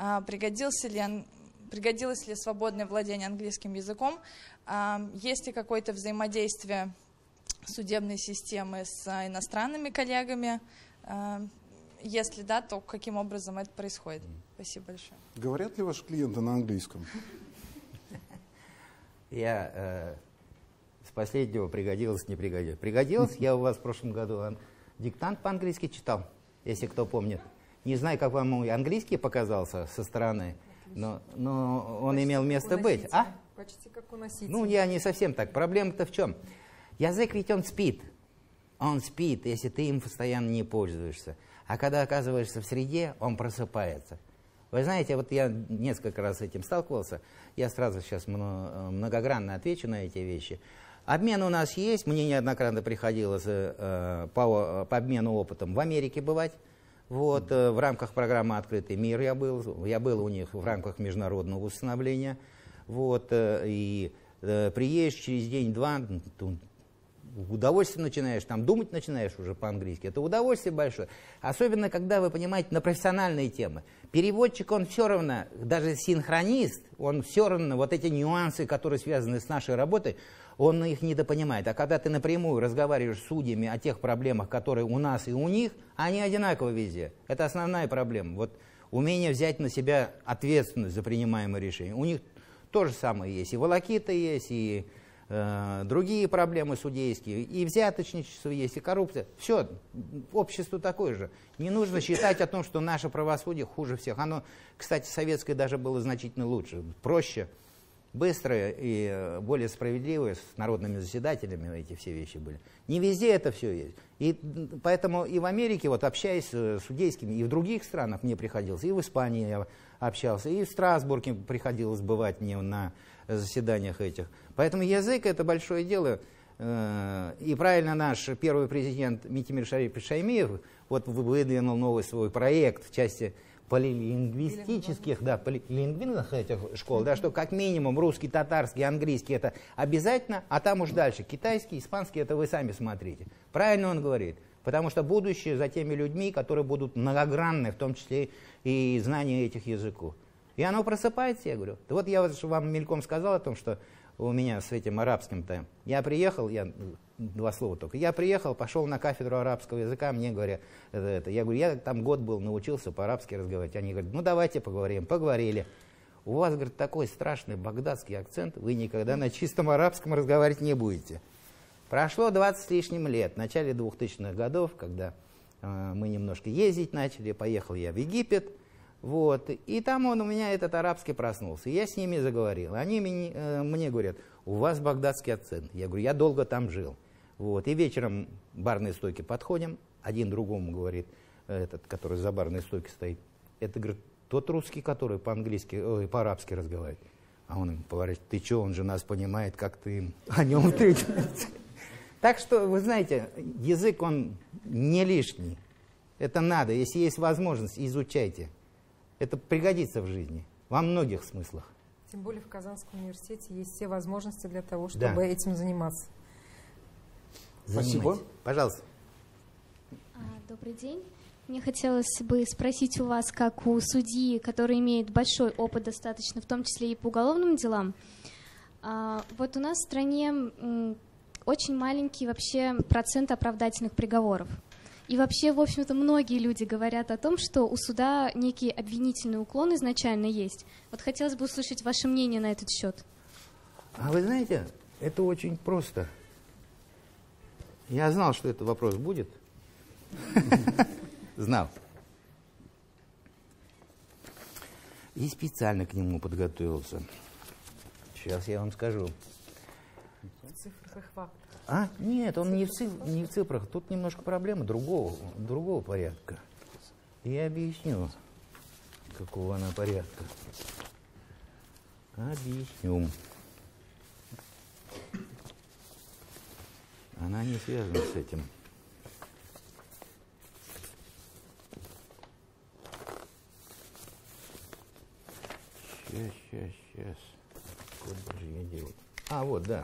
пригодилось ли свободное владение английским языком? Есть ли какое-то взаимодействие судебной системы с иностранными коллегами? Если да, то каким образом это происходит? Спасибо большое. Говорят ли ваши клиенты на английском? Я с последнего пригодилось, не пригодилось. Пригодилось, я у вас в прошлом году диктант по-английски читал, если кто помнит. Не знаю, как вам мой английский показался со стороны, но он имел место быть. Почти как у носителя. Ну, я не совсем так. Проблема-то в чем? Язык ведь он спит. Он спит, если ты им постоянно не пользуешься. А когда оказываешься в среде, он просыпается. Вы знаете, вот я несколько раз с этим сталкивался. Я сразу сейчас многогранно отвечу на эти вещи. Обмен у нас есть. Мне неоднократно приходилось по обмену опытом в Америке бывать. Вот, в рамках программы «Открытый мир» я был у них в рамках международного установления. Вот, и приедешь через день-два, удовольствие начинаешь, там думать начинаешь уже по-английски. Это удовольствие большое. Особенно, когда вы понимаете на профессиональные темы. Переводчик, он все равно, даже синхронист, он все равно вот эти нюансы, которые связаны с нашей работой, он их недопонимает. А когда ты напрямую разговариваешь с судьями о тех проблемах, которые у нас и у них, они одинаковы везде. Это основная проблема. Вот умение взять на себя ответственность за принимаемые решения. У них то же самое есть. И волокита есть, и другие проблемы судейские, и взяточничество есть, и коррупция. Все, общество такое же. Не нужно считать о том, что наше правосудие хуже всех. Оно, кстати, советское даже было значительно лучше, проще, быстрое и более справедливое, с народными заседателями эти все вещи были. Не везде это все есть. И поэтому и в Америке, вот общаясь с судейскими, и в других странах мне приходилось, и в Испании я общался, и в Страсбурге приходилось бывать мне на заседаниях этих. Поэтому язык — это большое дело. И правильно наш первый президент Митимир Шарипович Шаймиев вот выдвинул новый свой проект в части полилингвистических, да, полилингвистных этих школ, да, что как минимум русский, татарский, английский — это обязательно, а там уж дальше китайский, испанский — это вы сами смотрите. Правильно он говорит. Потому что будущее за теми людьми, которые будут многогранны, в том числе и знания этих языков. И оно просыпается, я говорю. Да вот я вот вам мельком сказал о том, что у меня с этим арабским-то. Я приехал, два слова только. Я приехал, пошел на кафедру арабского языка, мне говорят, я говорю, я там год был, научился по-арабски разговаривать. Они говорят, ну давайте поговорим. Поговорили. У вас, говорит, такой страшный багдадский акцент, вы никогда на чистом арабском разговаривать не будете. Прошло 20 с лишним лет, в начале 2000-х годов, когда мы немножко ездить начали, поехал я в Египет, вот, и там он у меня этот арабский проснулся. Я с ними заговорил. Они мне говорят, у вас багдадский акцент. Я говорю, я долго там жил. Вот, и вечером к барной стойке подходим, один другому говорит, этот, который за барной стойкой стоит, это, говорит, тот русский, который по-английски, по-арабски разговаривает. А он им говорит, ты что, он же нас понимает, как ты о нем третий. Так что, вы знаете, язык, он не лишний. Это надо. Если есть возможность, изучайте. Это пригодится в жизни. Во многих смыслах. Тем более в Казанском университете есть все возможности для того, чтобы этим заниматься. Спасибо. Пожалуйста. Добрый день. Мне хотелось бы спросить у вас, как у судьи, который имеет большой опыт достаточно, в том числе и по уголовным делам. Вот у нас в стране очень маленький вообще процент оправдательных приговоров. И вообще, в общем-то, многие люди говорят о том, что у суда некий обвинительный уклон изначально есть. Вот хотелось бы услышать ваше мнение на этот счет. А вы знаете, это очень просто. Я знал, что этот вопрос будет. Знал. И специально к нему подготовился. Сейчас я вам скажу. В цифрах и фактах. Нет, он не в цифрах. Тут немножко проблема другого порядка. Я объясню, какого она порядка. Объясню. Она не связана с этим. Сейчас. Куда же я делаю? Вот, да.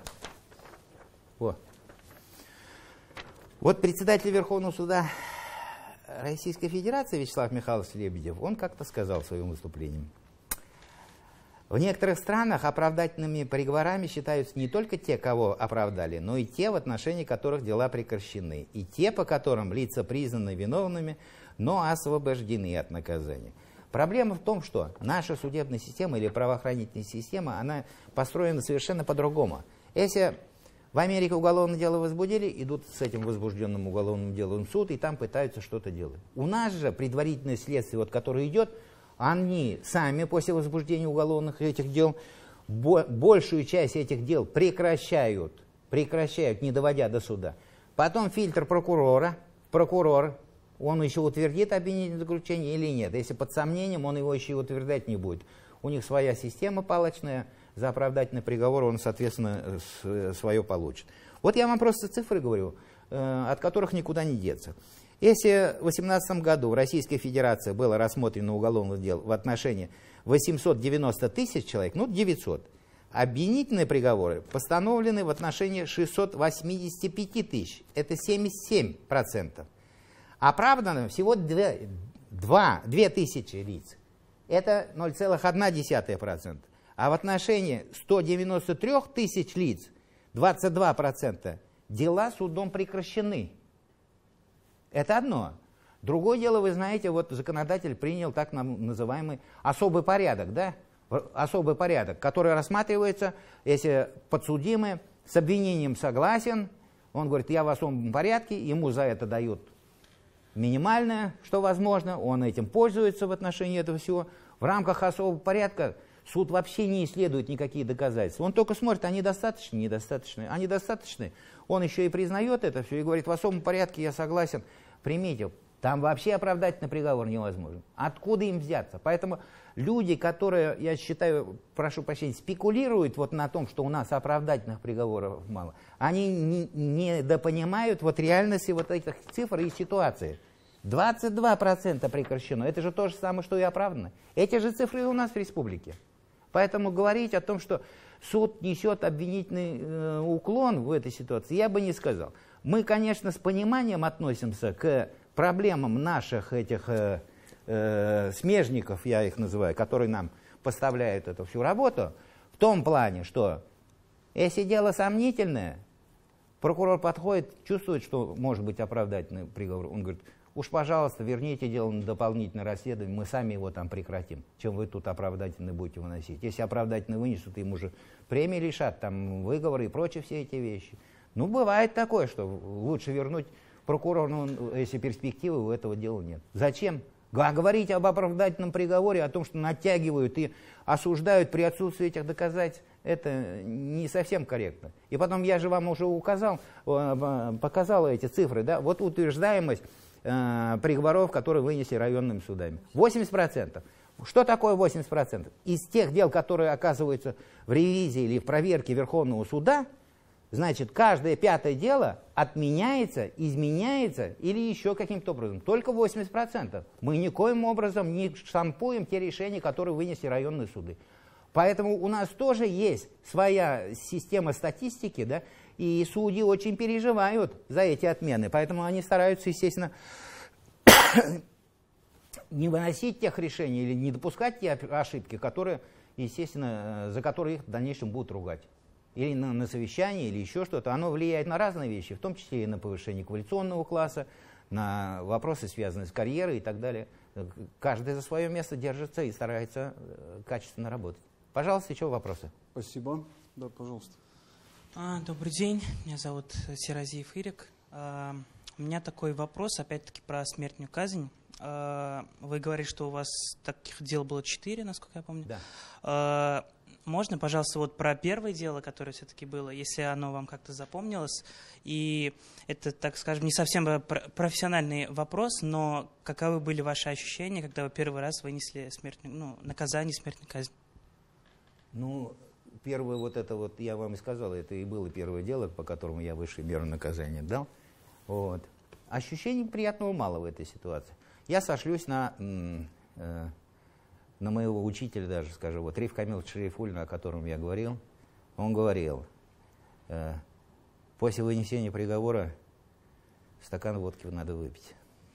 Вот председатель Верховного суда Российской Федерации Вячеслав Михайлович Лебедев, он как-то сказал в своем выступлении. В некоторых странах оправдательными приговорами считаются не только те, кого оправдали, но и те, в отношении которых дела прекращены, и те, по которым лица признаны виновными, но освобождены от наказания. Проблема в том, что наша судебная система или правоохранительная система, она построена совершенно по-другому. Если в Америке уголовное дело возбудили, идут с этим возбужденным уголовным делом в суд, и там пытаются что-то делать. У нас же предварительное следствие, вот, которое идет, они сами после возбуждения уголовных этих дел большую часть этих дел прекращают, не доводя до суда. Потом фильтр прокурор, он еще утвердит обвинительное заключение или нет. Если под сомнением, он его еще и утверждать не будет. У них своя система палочная, за оправдательный приговор он, соответственно, свое получит. Вот я вам просто цифры говорю, от которых никуда не деться. Если в 2018 году в Российской Федерации было рассмотрено уголовных дел в отношении 890 тысяч человек, 900, Обвинительные приговоры постановлены в отношении 685 тысяч. Это 77%. Оправдано всего 2000 лиц. Это 0,1%. А в отношении 193 тысяч лиц, 22%, дела судом прекращены. Это одно. Другое дело, вы знаете, вот законодатель принял так называемый особый порядок, да? Особый порядок, который рассматривается, если подсудимый с обвинением согласен, он говорит, я в особом порядке, ему за это дают минимальное, что возможно, он этим пользуется в отношении этого всего. В рамках особого порядка суд вообще не исследует никакие доказательства. Он только смотрит, они достаточны, недостаточны. Они достаточны, он еще и признает это все и говорит, в особом порядке я согласен, примите. Там вообще оправдательный приговор невозможен. Откуда им взяться? Поэтому люди, которые, я считаю, прошу прощения, спекулируют вот на том, что у нас оправдательных приговоров мало, они недопонимают вот реальности вот этих цифр и ситуации. 22% прекращено. Это же то же самое, что и оправдано. Эти же цифры и у нас в республике. Поэтому говорить о том, что суд несет обвинительный уклон в этой ситуации, я бы не сказал. Мы, конечно, с пониманием относимся к проблемам наших этих смежников, я их называю, которые нам поставляют эту всю работу, в том плане, что если дело сомнительное, прокурор подходит, чувствует, что может быть оправдательный приговор, он говорит, уж, пожалуйста, верните дело на дополнительное расследование, мы сами его там прекратим, чем вы тут оправдательный будете выносить. Если оправдательный вынесут, им уже премии лишат, там выговоры и прочие все эти вещи. Ну, бывает такое, что лучше вернуть прокурору, ну, если перспективы у этого дела нет. Зачем? Говорить об оправдательном приговоре, о том, что натягивают и осуждают при отсутствии этих доказательств, это не совсем корректно. И потом я же вам уже показал эти цифры, да? Вот утверждаемость приговоров, которые вынесли районными судами. 80%. Что такое 80%? Из тех дел, которые оказываются в ревизии или в проверке Верховного суда, значит, каждое пятое дело отменяется, изменяется или еще каким-то образом. Только 80%. Мы никоим образом не штампуем те решения, которые вынесли районные суды. Поэтому у нас тоже есть своя система статистики, да, и судьи очень переживают за эти отмены. Поэтому они стараются, естественно, не выносить тех решений или не допускать те ошибки, которые, естественно, за которые их в дальнейшем будут ругать. Или на совещании, или еще что-то. Оно влияет на разные вещи, в том числе и на повышение квалификационного класса, на вопросы, связанные с карьерой и так далее. Каждый за свое место держится и старается качественно работать. Пожалуйста, еще вопросы. Спасибо. Да, пожалуйста. Добрый день, меня зовут Серазиев Ирик. У меня такой вопрос, опять-таки, про смертную казнь. Вы говорите, что у вас таких дел было 4, насколько я помню. Да. Можно, пожалуйста, вот про первое дело, которое все-таки было, если оно вам как-то запомнилось. И это, так скажем, не совсем профессиональный вопрос, но каковы были ваши ощущения, когда вы первый раз вынесли наказание смертной казни? Ну, первое вот это вот, я вам и сказал, это и было первое дело, по которому я высшую меру наказания дал. Вот. Ощущений приятного мало в этой ситуации. Я сошлюсь на моего учителя даже, скажу, вот Риф Камил Шарифуллин, о котором я говорил. Он говорил, после вынесения приговора стакан водки надо выпить.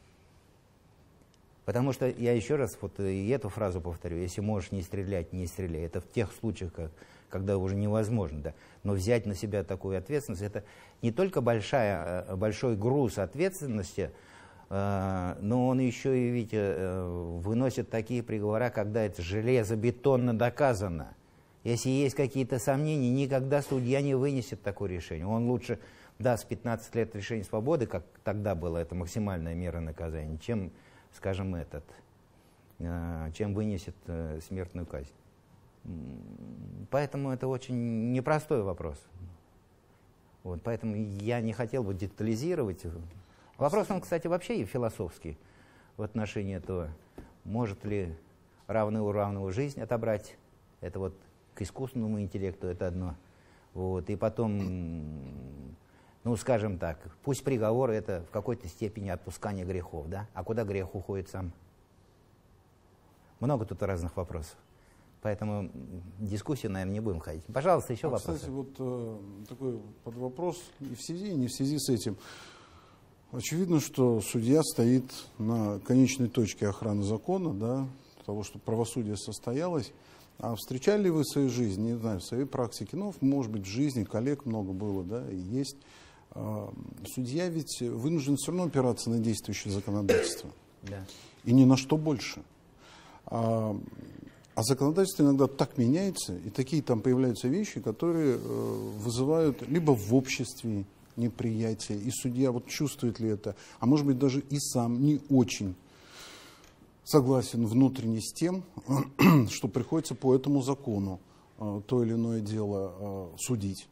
Потому что, я еще раз вот и эту фразу повторю, если можешь не стрелять, не стреляй. Это в тех случаях, когда уже невозможно. Да? Но взять на себя такую ответственность, это не только большой груз ответственности, но он еще и, видите, выносит такие приговора, когда это железобетонно доказано. Если есть какие-то сомнения, никогда судья не вынесет такое решение. Он лучше даст 15 лет лишения свободы, как тогда была это максимальная мера наказания, чем, скажем, чем вынесет смертную казнь. Поэтому это очень непростой вопрос. Вот, поэтому я не хотел бы детализировать. Вопрос, он, кстати, вообще и философский в отношении этого, может ли равный у равного жизнь отобрать. Это вот к искусственному интеллекту, это одно. Вот, и потом, ну, скажем так, пусть приговор это в какой-то степени отпускание грехов, да? А куда грех уходит сам? Много тут разных вопросов. Поэтому дискуссию, наверное, не будем ходить. Пожалуйста, еще вопросы. Кстати, вот такой под вопрос и в связи, и не в связи с этим. Очевидно, что судья стоит на конечной точке охраны закона, да, того, чтобы правосудие состоялось. А встречали ли вы в своей жизни, не знаю, в своей практике, ну, может быть, в жизни коллег много было, да, и есть. Судья ведь вынужден все равно опираться на действующее законодательство. Да. И ни на что больше. А законодательство иногда так меняется, и такие там появляются вещи, которые вызывают либо в обществе неприятие, и судья вот чувствует ли это, а может быть даже и сам не очень согласен внутренне с тем, что приходится по этому закону то или иное дело судить.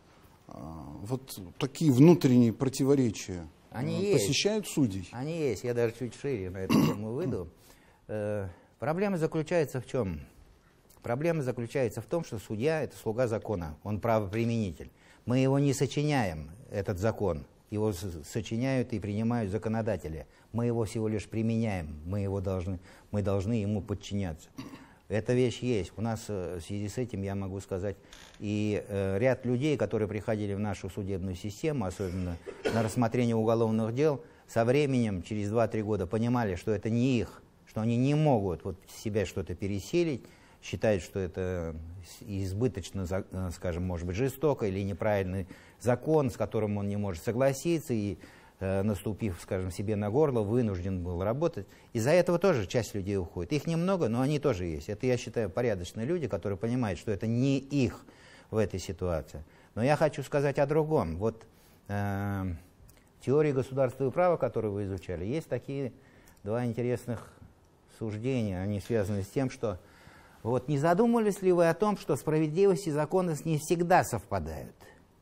Вот такие внутренние противоречия Они посещают судей? Они есть. Я даже чуть шире на эту тему выйду. Проблема заключается в чем? Проблема заключается в том, что судья – это слуга закона, он правоприменитель. Мы его не сочиняем, этот закон. Его сочиняют и принимают законодатели. Мы его всего лишь применяем, мы должны ему подчиняться. Эта вещь есть. У нас в связи с этим, я могу сказать, и ряд людей, которые приходили в нашу судебную систему, особенно на рассмотрение уголовных дел, со временем, через 2-3 года, понимали, что это не их, что они не могут вот себя что-то пересилить, считают, что это избыточно, скажем, может быть, жестоко или неправильный закон, с которым он не может согласиться, и, наступив, скажем, себе на горло, вынужден был работать. Из-за этого тоже часть людей уходит. Их немного, но они тоже есть. Это, я считаю, порядочные люди, которые понимают, что это не их в этой ситуации. Но я хочу сказать о другом. Вот в теории государства и права, которую вы изучали, есть такие два интересных суждения. Они связаны с тем, что вот не задумывались ли вы о том, что справедливость и законность не всегда совпадают?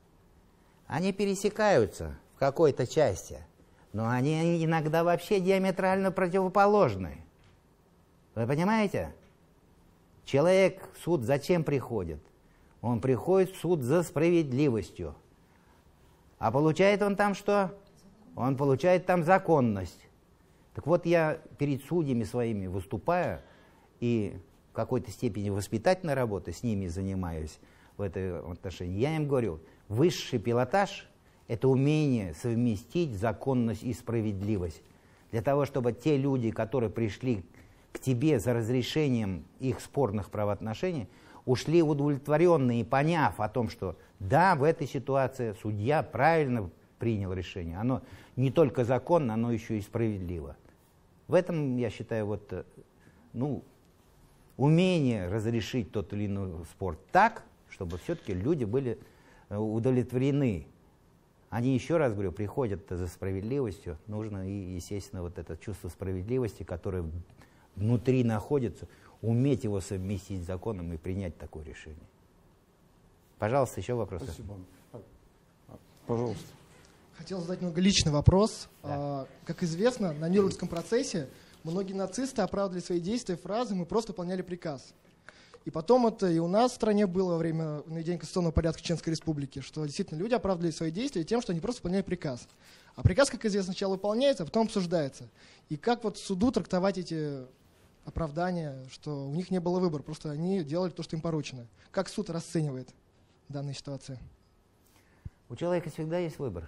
Они пересекаются в какой-то части, но они иногда вообще диаметрально противоположны. Вы понимаете? Человек в суд зачем приходит? Он приходит в суд за справедливостью. А получает он там что? Он получает там законность. Так вот, я перед судьями своими выступаю и в какой-то степени воспитательной работы с ними занимаюсь в этом отношении. Я им говорю, высший пилотаж – это умение совместить законность и справедливость. Для того, чтобы те люди, которые пришли к тебе за разрешением их спорных правоотношений, ушли удовлетворенные, поняв о том, что да, в этой ситуации судья правильно принял решение. Оно не только законно, оно еще и справедливо. В этом, я считаю, вот, умение разрешить тот или иной спор так, чтобы все-таки люди были удовлетворены. Они, еще раз говорю, приходят за справедливостью. Нужно, и, естественно, вот это чувство справедливости, которое внутри находится, уметь его совместить с законом и принять такое решение. Пожалуйста, еще вопросы. Спасибо. Пожалуйста. Хотел задать немного личный вопрос. Да. Как известно, на Нюрнбергском процессе многие нацисты оправдывали свои действия фразой «мы просто выполняли приказ». И потом это и у нас в стране было во время наведения конституционного порядка Чеченской Республики, что действительно люди оправдывали свои действия тем, что они просто выполняли приказ. А приказ, как известно, сначала выполняется, а потом обсуждается. И как вот суду трактовать эти оправдания, что у них не было выбора, просто они делали то, что им поручено. Как суд расценивает данную ситуацию? У человека всегда есть выбор.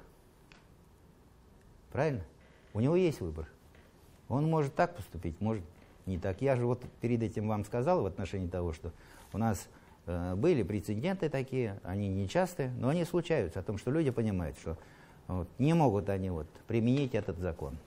Правильно? У него есть выбор. Он может так поступить, может не так. Я же вот перед этим вам сказал в отношении того, что у нас были прецеденты такие, они нечастые, но они случаются, о том, что люди понимают, что вот, не могут они вот применить этот закон.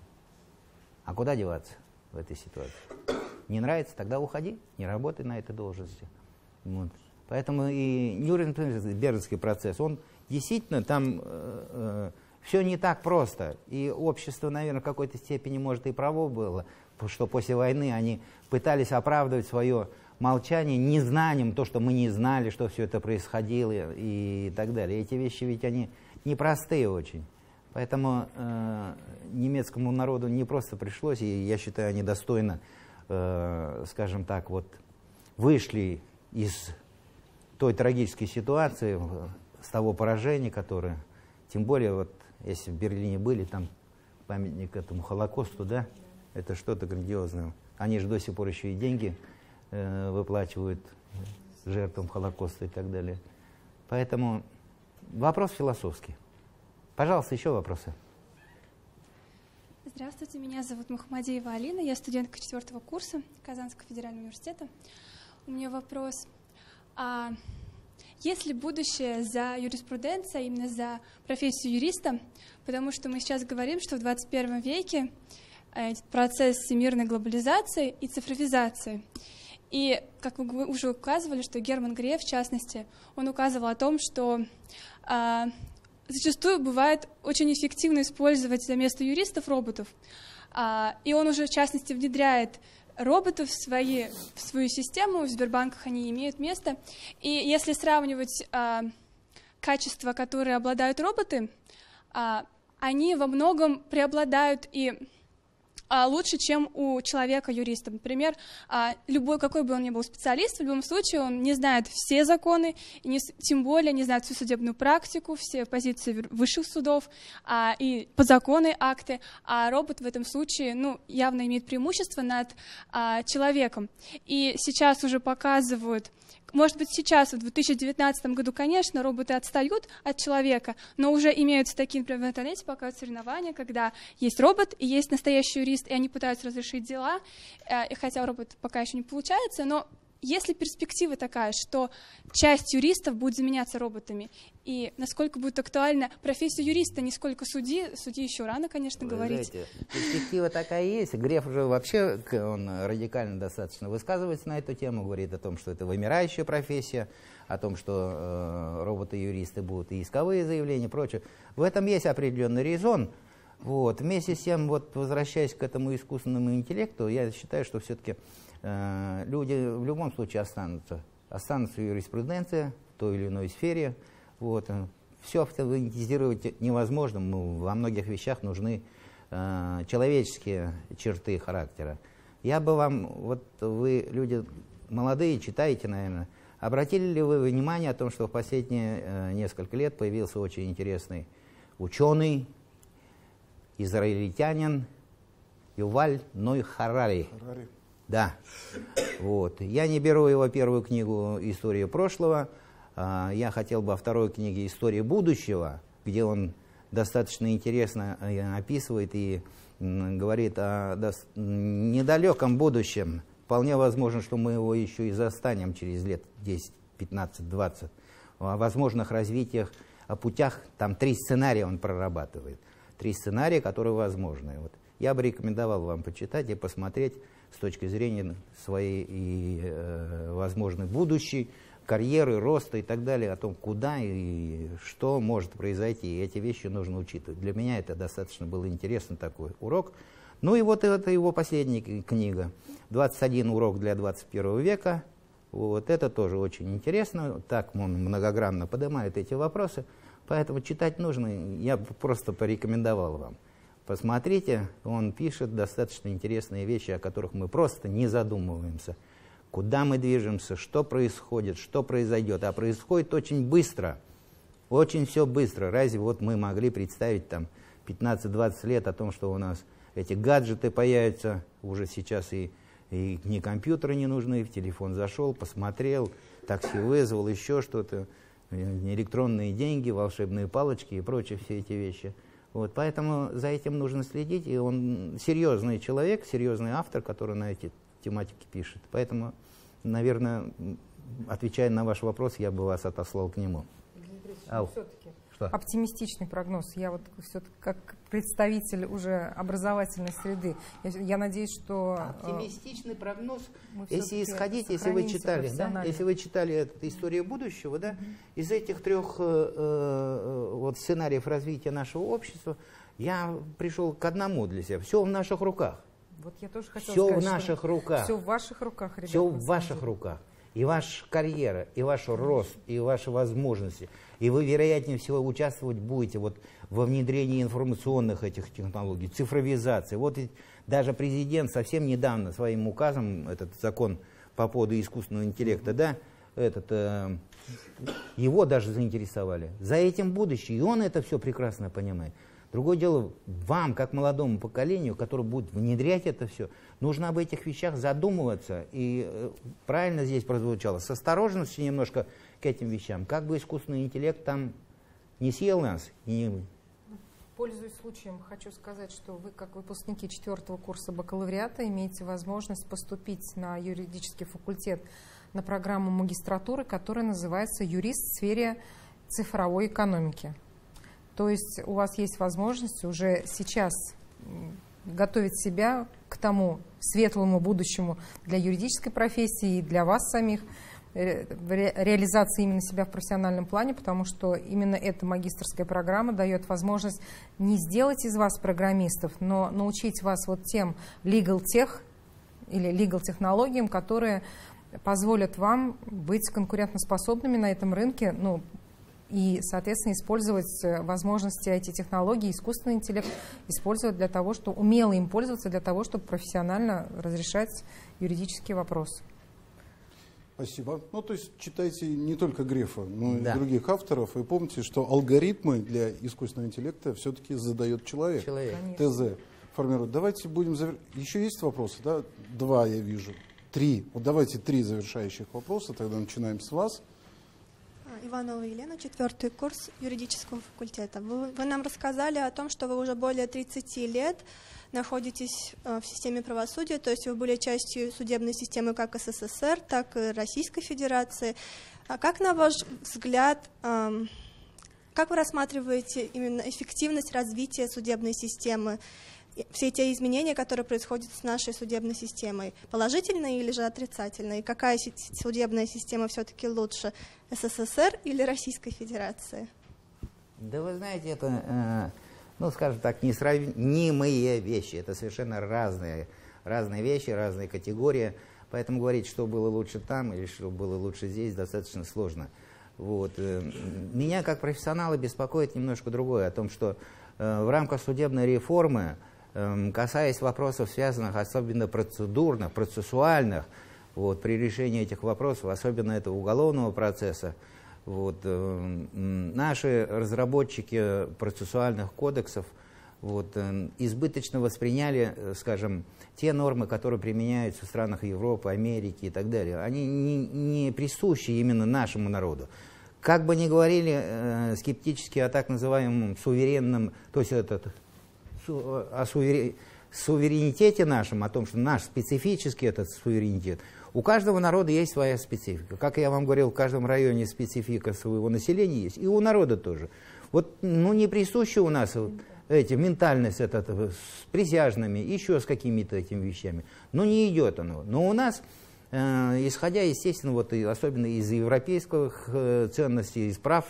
А куда деваться в этой ситуации? Не нравится, тогда уходи, не работай на этой должности. Вот. Поэтому и Нюрнбергский процесс, он действительно там все не так просто. И общество, наверное, в какой-то степени, может, и право было, что после войны они пытались оправдывать свое молчание незнанием, то, что мы не знали, что все это происходило и так далее. Эти вещи ведь они непростые очень. Поэтому немецкому народу не просто пришлось, и я считаю, они достойно, скажем так, вот вышли из той трагической ситуации, с того поражения, которое, тем более, вот, если в Берлине были, там памятник этому Холокосту, да, это что-то грандиозное. Они же до сих пор еще и деньги выплачивают жертвам Холокоста и так далее. Поэтому вопрос философский. Пожалуйста, еще вопросы. Здравствуйте, меня зовут Мухаммадиева Алина, я студентка 4-го курса Казанского федерального университета. У меня вопрос. Есть ли будущее за юриспруденцией, именно за профессию юриста? Потому что мы сейчас говорим, что в 21 веке процесс всемирной глобализации и цифровизации. И, как вы уже указывали, что Герман Греф, в частности, он указывал о том, что зачастую бывает очень эффективно использовать за место юристов роботов. И он уже, в частности, внедряет роботов в свою систему, в Сбербанках они имеют место. И если сравнивать качества, которые обладают роботы, они во многом преобладают и лучше, чем у человека-юриста. Например, какой бы он ни был специалист, в любом случае он не знает все законы, и тем более не знает всю судебную практику, все позиции высших судов и подзаконные акты, а робот в этом случае явно имеет преимущество над человеком. И сейчас уже показывают, может быть, сейчас, в 2019 году, конечно, роботы отстают от человека, но уже имеются такие, например, в интернете показывают соревнования, когда есть робот и есть настоящий юрист, и они пытаются разрешить дела, и хотя у робота пока еще не получается, но есть ли перспектива такая, что часть юристов будет заменяться роботами? И насколько будет актуальна профессия юриста, не сколько судьи еще рано, конечно, говорить. Знаете, перспектива такая есть. Греф уже вообще, он радикально достаточно высказывается на эту тему, говорит о том, что это вымирающая профессия, о том, что роботы-юристы будут и исковые заявления и прочее. В этом есть определенный резон. Вот. Вместе с тем, возвращаясь к этому искусственному интеллекту, я считаю, что все-таки люди в любом случае останутся. Останутся юриспруденция в той или иной сфере. Вот. Все автоматизировать невозможно. Во многих вещах нужны человеческие черты характера. Я бы вам, вы люди молодые, читаете, наверное, обратили ли вы внимание о том, что в последние несколько лет появился очень интересный ученый, израильтянин Юваль Ной Харари. Да. Вот. Я не беру его первую книгу «История прошлого». Я хотел бы во второй книге «История будущего», где он достаточно интересно описывает и говорит о недалеком будущем. Вполне возможно, что мы его еще и застанем через лет 10, 15, 20. О возможных развитиях, о путях. Там 3 сценария он прорабатывает. 3 сценария, которые возможны. Я бы рекомендовал вам почитать и посмотреть с точки зрения своей и возможной будущей карьеры, роста и так далее, о том, куда и что может произойти. И эти вещи нужно учитывать. Для меня это достаточно был интересный такой урок. Ну и это его последняя книга. 21 урок для 21 века. Это тоже очень интересно. Так он многогранно поднимает эти вопросы. Поэтому читать нужно. Я просто порекомендовал вам. Посмотрите, он пишет достаточно интересные вещи, о которых мы просто не задумываемся. Куда мы движемся, что происходит, что произойдет. А происходит очень быстро, очень все быстро. Разве мы могли представить 15-20 лет о том, что у нас эти гаджеты появятся, уже сейчас и ни компьютеры не нужны, в телефон зашел, посмотрел, такси вызвал, еще что-то, электронные деньги, волшебные палочки и прочие все эти вещи. Поэтому за этим нужно следить, и он серьезный человек, серьезный автор, который на эти тематики пишет. Поэтому, наверное, отвечая на ваш вопрос, я бы вас отослал к нему. Все-таки оптимистичный прогноз. Я все-таки как представитель уже образовательной среды, я надеюсь, что... Оптимистичный прогноз, если исходить, если вы читали эту «Историю будущего», из этих 3 сценариев развития нашего общества, я пришел к одному для себя. Все в наших руках. Я тоже хотела все сказать, в наших руках. Все в ваших руках, ребята. Все в ваших руках. И ваша карьера, и ваш рост, и ваши возможности. И вы, вероятнее всего, участвовать будете во внедрении информационных этих технологий, цифровизации. Даже президент совсем недавно своим указом, этот закон по поводу искусственного интеллекта, его даже заинтересовали. За этим будущее, и он это все прекрасно понимает. Другое дело, вам, как молодому поколению, которое будет внедрять это все, Нужно об этих вещах задумываться. И правильно здесь прозвучало, с осторожностью немножко к этим вещам. Как бы искусственный интеллект там не съел нас. Пользуясь случаем, хочу сказать, что вы, как выпускники 4-го курса бакалавриата, имеете возможность поступить на юридический факультет на программу магистратуры, которая называется «Юрист в сфере цифровой экономики». То есть у вас есть возможность уже сейчас готовить себя к тому светлому будущему для юридической профессии и для вас самих, реализации именно себя в профессиональном плане, потому что именно эта магистерская программа дает возможность не сделать из вас программистов, но научить вас вот тем legal tech или legal технологиям, которые позволят вам быть конкурентоспособными на этом рынке, ну, и, соответственно, использовать возможности IT-технологий, искусственный интеллект, использовать для того, чтобы умело им пользоваться, для того, чтобы профессионально разрешать юридические вопросы. Спасибо. Ну, то есть читайте не только Грефа, но и других авторов. И помните, что алгоритмы для искусственного интеллекта все-таки задает человек. ТЗ формирует. Давайте будем Еще есть вопросы? Да? 2 я вижу. 3. Вот давайте 3 завершающих вопроса. Тогда начинаем с вас. Иванова Елена, 4-й курс юридического факультета. Вы нам рассказали о том, что вы уже более 30 лет находитесь в системе правосудия, то есть вы были частью судебной системы как СССР, так и Российской Федерации. А как, на ваш взгляд, как вы рассматриваете именно эффективность развития судебной системы, все те изменения, которые происходят с нашей судебной системой, положительные или же отрицательные? И какая судебная система все-таки лучше, СССР или Российской Федерации? Да вы знаете, это, ну, скажем так, несравнимые вещи. Это совершенно разные вещи, разные категории. Поэтому говорить, что было лучше там или что было лучше здесь, достаточно сложно. Вот. Меня как профессионала беспокоит немножко другое, о том, что в рамках судебной реформы, касаясь вопросов, связанных особенно процедурных, процессуальных, вот, при решении этих вопросов, особенно этого уголовного процесса, вот, наши разработчики процессуальных кодексов вот, избыточно восприняли, скажем, те нормы, которые применяются в странах Европы, Америки и так далее. Они не присущи именно нашему народу. Как бы ни говорили скептически о так называемом суверенном, то есть о суверенитете нашем, о том, что наш специфический этот суверенитет, у каждого народа есть своя специфика. Как я вам говорил, в каждом районе специфика своего населения есть, и у народа тоже. Вот, ну, не присуща у нас эти ментальность с присяжными, еще с какими-то этими вещами. Но не идет оно. Но у нас, исходя, естественно, вот, и особенно из европейских ценностей, из прав,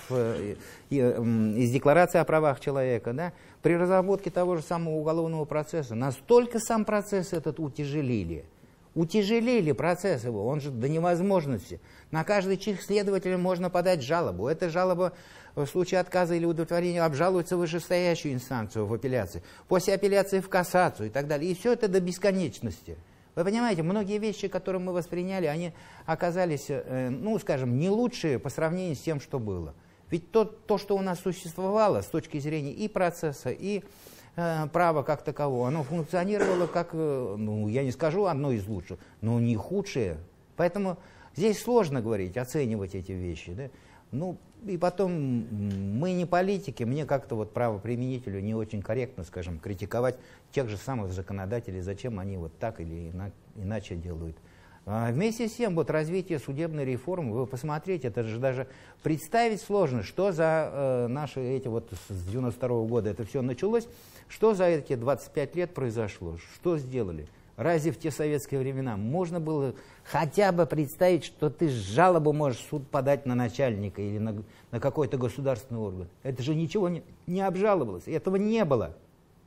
из декларации о правах человека, да, при разработке того же самого уголовного процесса настолько сам процесс этот утяжелили процесс его, он же до невозможности. На каждый чих следователя можно подать жалобу. Эта жалоба в случае отказа или удовлетворения обжалуется в вышестоящую инстанцию, в апелляции, после апелляции в кассацию и так далее. И все это до бесконечности. Вы понимаете, многие вещи, которые мы восприняли, они оказались, ну, скажем, не лучшие по сравнению с тем, что было. Ведь то, что у нас существовало с точки зрения и процесса, и права как такового, оно функционировало как, ну, я не скажу одно из лучших, но не худшее. Поэтому здесь сложно говорить, оценивать эти вещи. Да? Ну, и потом, мы не политики, мне как-то вот правоприменителю не очень корректно, скажем, критиковать тех же самых законодателей, зачем они вот так или иначе делают. А вместе с тем, вот развитие судебной реформы, вы посмотрите, это же даже представить сложно, что за наши эти вот с 92-го года это все началось, что за эти 25 лет произошло, что сделали. Разве в те советские времена можно было хотя бы представить, что ты жалобу можешь в суд подать на начальника или на какой-то государственный орган? Это же ничего не обжаловалось, этого не было.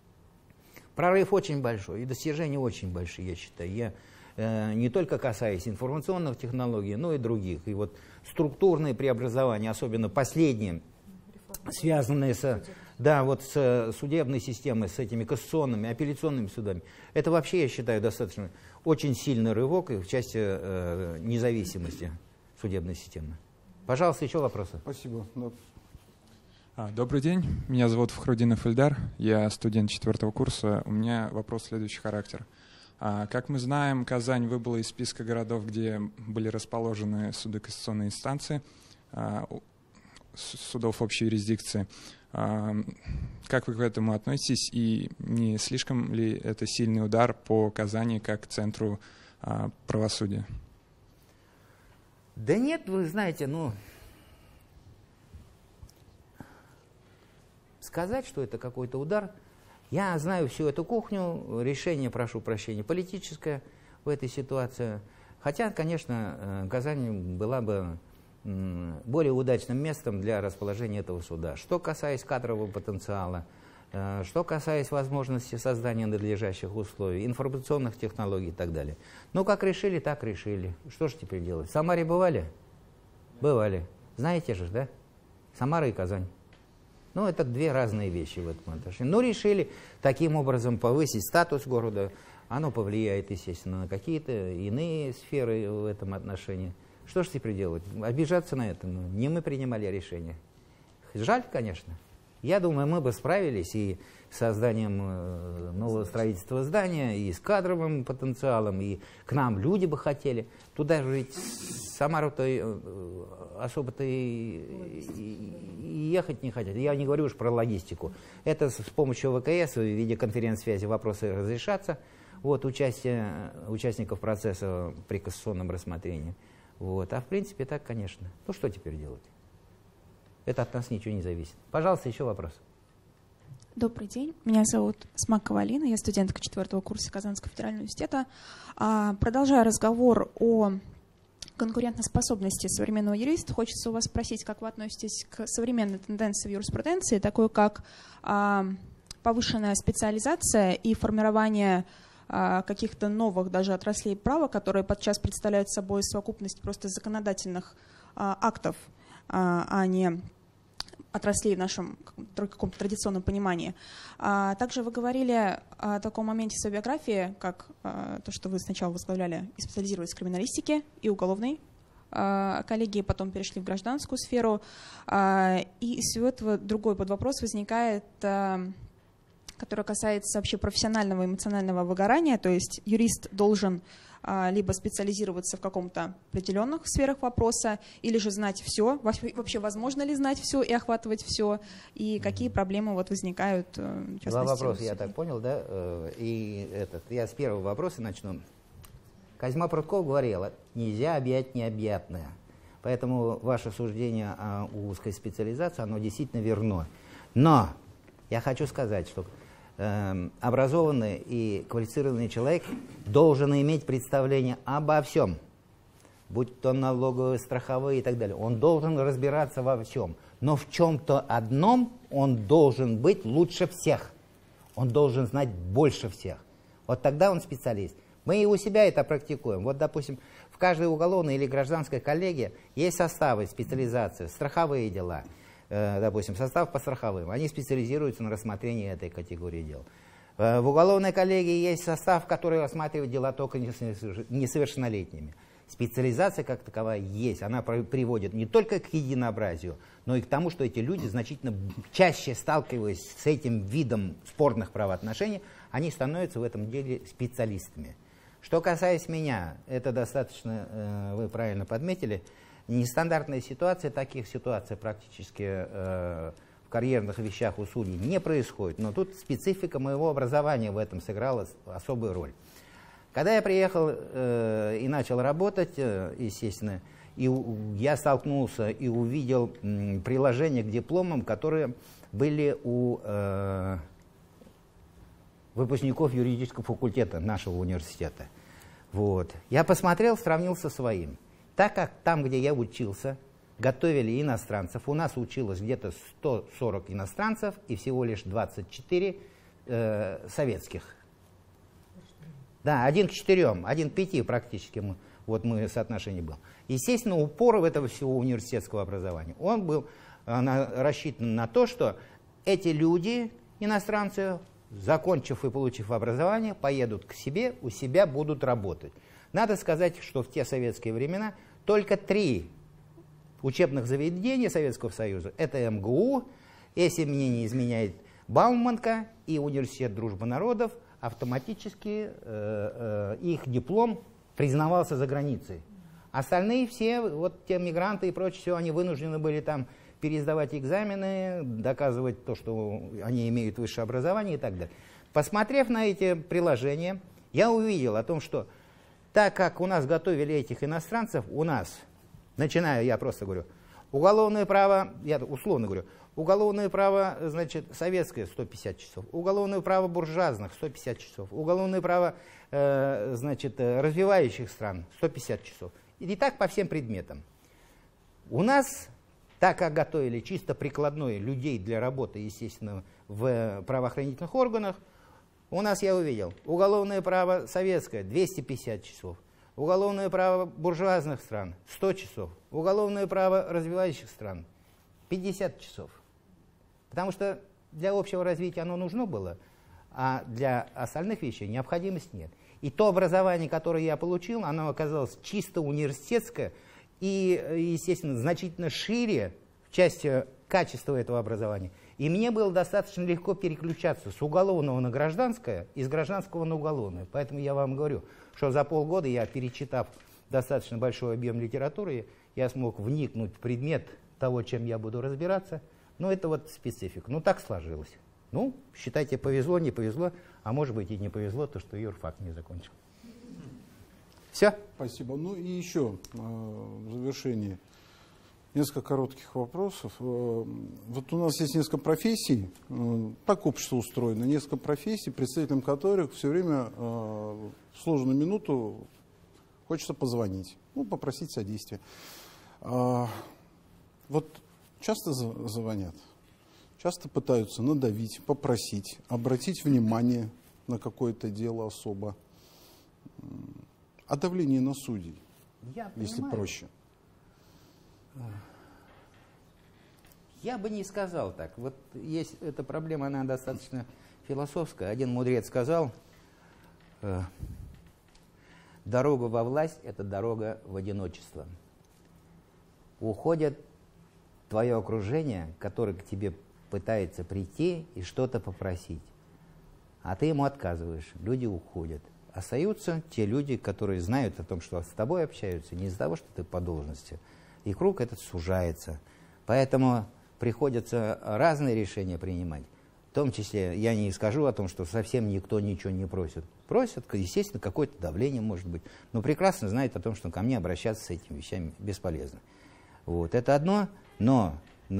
Прорыв очень большой, и достижения очень большие, я считаю. Я не только касаясь информационных технологий, но и других. И вот структурные преобразования, особенно последние, связанные с судебной системой, с этими кассационными, апелляционными судами, это вообще, я считаю, достаточно очень сильный рывок в части независимости судебной системы. Пожалуйста, еще вопросы. Спасибо. Добрый день, меня зовут Фахрудинов Ильдар, я студент 4-го курса. У меня вопрос следующий характер. Как мы знаем, Казань выбыла из списка городов, где были расположены суды кассационной инстанции, судов общей юрисдикции. Как вы к этому относитесь, и не слишком ли это сильный удар по Казани как центру правосудия? Да нет, вы знаете, сказать, что это какой-то удар, я знаю всю эту кухню, решение, прошу прощения, политическое в этой ситуации. Хотя, конечно, Казань была бы более удачным местом для расположения этого суда. Что касаясь кадрового потенциала, что касаясь возможности создания надлежащих условий, информационных технологий и так далее. Ну, как решили, так решили. Что же теперь делать? В Самаре бывали? Бывали. Знаете же, да? Самара и Казань. Ну, это две разные вещи в этом отношении. Но решили таким образом повысить статус города. Оно повлияет, естественно, на какие-то иные сферы в этом отношении. Что же теперь делать? Обижаться на это? Не мы принимали решение. Жаль, конечно. Я думаю, мы бы справились и с созданием нового строительства здания, и с кадровым потенциалом, и к нам люди бы хотели. Туда же ведь Самару-то особо-то и ехать не хотят. Я не говорю уж про логистику. Это с помощью ВКС в виде конференц-связи вопросы разрешатся. Вот, участие участников процесса при кассационном рассмотрении. Вот. А в принципе так, конечно. Ну что теперь делать? Это от нас ничего не зависит. Пожалуйста, еще вопрос. Добрый день. Меня зовут Смакова Алина. Я студентка 4-го курса Казанского федерального университета. Продолжая разговор о конкурентоспособности современного юриста, хочется у вас спросить, как вы относитесь к современной тенденции в юриспруденции, такой как повышенная специализация и формирование каких-то новых даже отраслей права, которые подчас представляют собой совокупность просто законодательных актов, а не отраслей в нашем каком-то традиционном понимании. Также вы говорили о таком моменте в своей биографии, как то, что вы сначала возглавляли и специализировались в криминалистике и уголовной коллегии, потом перешли в гражданскую сферу. И из всего этого другой подвопрос возникает, который касается вообще профессионального эмоционального выгорания, то есть юрист должен либо специализироваться в каком-то определенных сферах вопроса, или же знать все. Вообще возможно ли знать все и охватывать все, и какие проблемы вот возникают? Два вопроса, я так понял, да? Я с первого вопроса начну. Козьма Прутков говорила, нельзя объять необъятное. Поэтому ваше суждение о узкой специализации, оно действительно верно. Но я хочу сказать, что образованный и квалифицированный человек должен иметь представление обо всем, будь то налоговые, страховые и так далее. Он должен разбираться во всем. Но в чем-то одном он должен быть лучше всех. Он должен знать больше всех. Вот тогда он специалист. Мы и у себя это практикуем. Вот, допустим, в каждой уголовной или гражданской коллегии есть составы, специализации, страховые дела. Допустим, состав по страховым, они специализируются на рассмотрении этой категории дел. В уголовной коллегии есть состав, который рассматривает дела только несовершеннолетними. Специализация как таковая есть, она приводит не только к единообразию, но и к тому, что эти люди, значительно чаще сталкиваясь с этим видом спорных правоотношений, они становятся в этом деле специалистами. Что касается меня, это достаточно, вы правильно подметили, нестандартная ситуация, таких ситуаций практически в карьерных вещах у судей не происходит, но тут специфика моего образования в этом сыграла особую роль. Когда я приехал и начал работать, естественно, и я столкнулся и увидел приложения к дипломам, которые были у выпускников юридического факультета нашего университета. Вот. Я посмотрел, сравнил со своим. Так как там, где я учился, готовили иностранцев, у нас училось где-то 140 иностранцев и всего лишь 24 советских. Да, 1 к 4, 1 к 5 практически мы соотношение был. Естественно, упор этого всего университетского образования, он был рассчитан на то, что эти люди, иностранцы, закончив и получив образование, поедут к себе, у себя будут работать. Надо сказать, что в те советские времена только 3 учебных заведения Советского Союза, это МГУ, если мне не изменяет Бауманка и Университет Дружбы Народов, автоматически их диплом признавался за границей. Остальные все, вот те мигранты и прочее, все, они вынуждены были там пересдавать экзамены, доказывать то, что они имеют высшее образование и так далее. Посмотрев на эти приложения, я увидел о том, что так как у нас готовили этих иностранцев, у нас, начиная, я просто говорю, уголовное право, я условно говорю, уголовное право, значит, советское 150 часов, уголовное право буржуазных 150 часов, уголовное право, значит, развивающих стран 150 часов. И так по всем предметам. У нас, так как готовили чисто прикладной людей для работы, естественно, в правоохранительных органах, у нас, я увидел, уголовное право советское 250 часов, уголовное право буржуазных стран 100 часов, уголовное право развивающих стран 50 часов. Потому что для общего развития оно нужно было, а для остальных вещей необходимости нет. И то образование, которое я получил, оно оказалось чисто университетское и, естественно, значительно шире в части качества этого образования. И мне было достаточно легко переключаться с уголовного на гражданское и с гражданского на уголовное. Поэтому я вам говорю, что за полгода я, перечитав достаточно большой объем литературы, я смог вникнуть в предмет того, чем я буду разбираться. Но это вот специфика. Ну, так сложилось. Ну, считайте, повезло, не повезло, а может быть и не повезло, то, что юрфак не закончил. Все? Спасибо. Ну и еще в завершении несколько коротких вопросов. Вот у нас есть несколько профессий, так общество устроено, несколько профессий, представителям которых все время в сложную минуту хочется позвонить, ну, попросить содействия. Вот часто звонят, часто пытаются надавить, попросить, обратить внимание на какое-то дело особо. О давлении на судей, если проще. Я бы не сказал так. Вот есть эта проблема, она достаточно философская. Один мудрец сказал, дорога во власть – это дорога в одиночество. Уходит твое окружение, которое к тебе пытается прийти и что-то попросить. А ты ему отказываешь, люди уходят. Остаются те люди, которые знают о том, что с тобой общаются, не из-за того, что ты по должности. И круг этот сужается. Поэтому приходится разные решения принимать. В том числе, я не скажу о том, что совсем никто ничего не просит. Просят, естественно, какое-то давление может быть. Но прекрасно знают о том, что ко мне обращаться с этими вещами бесполезно. Вот, это одно, но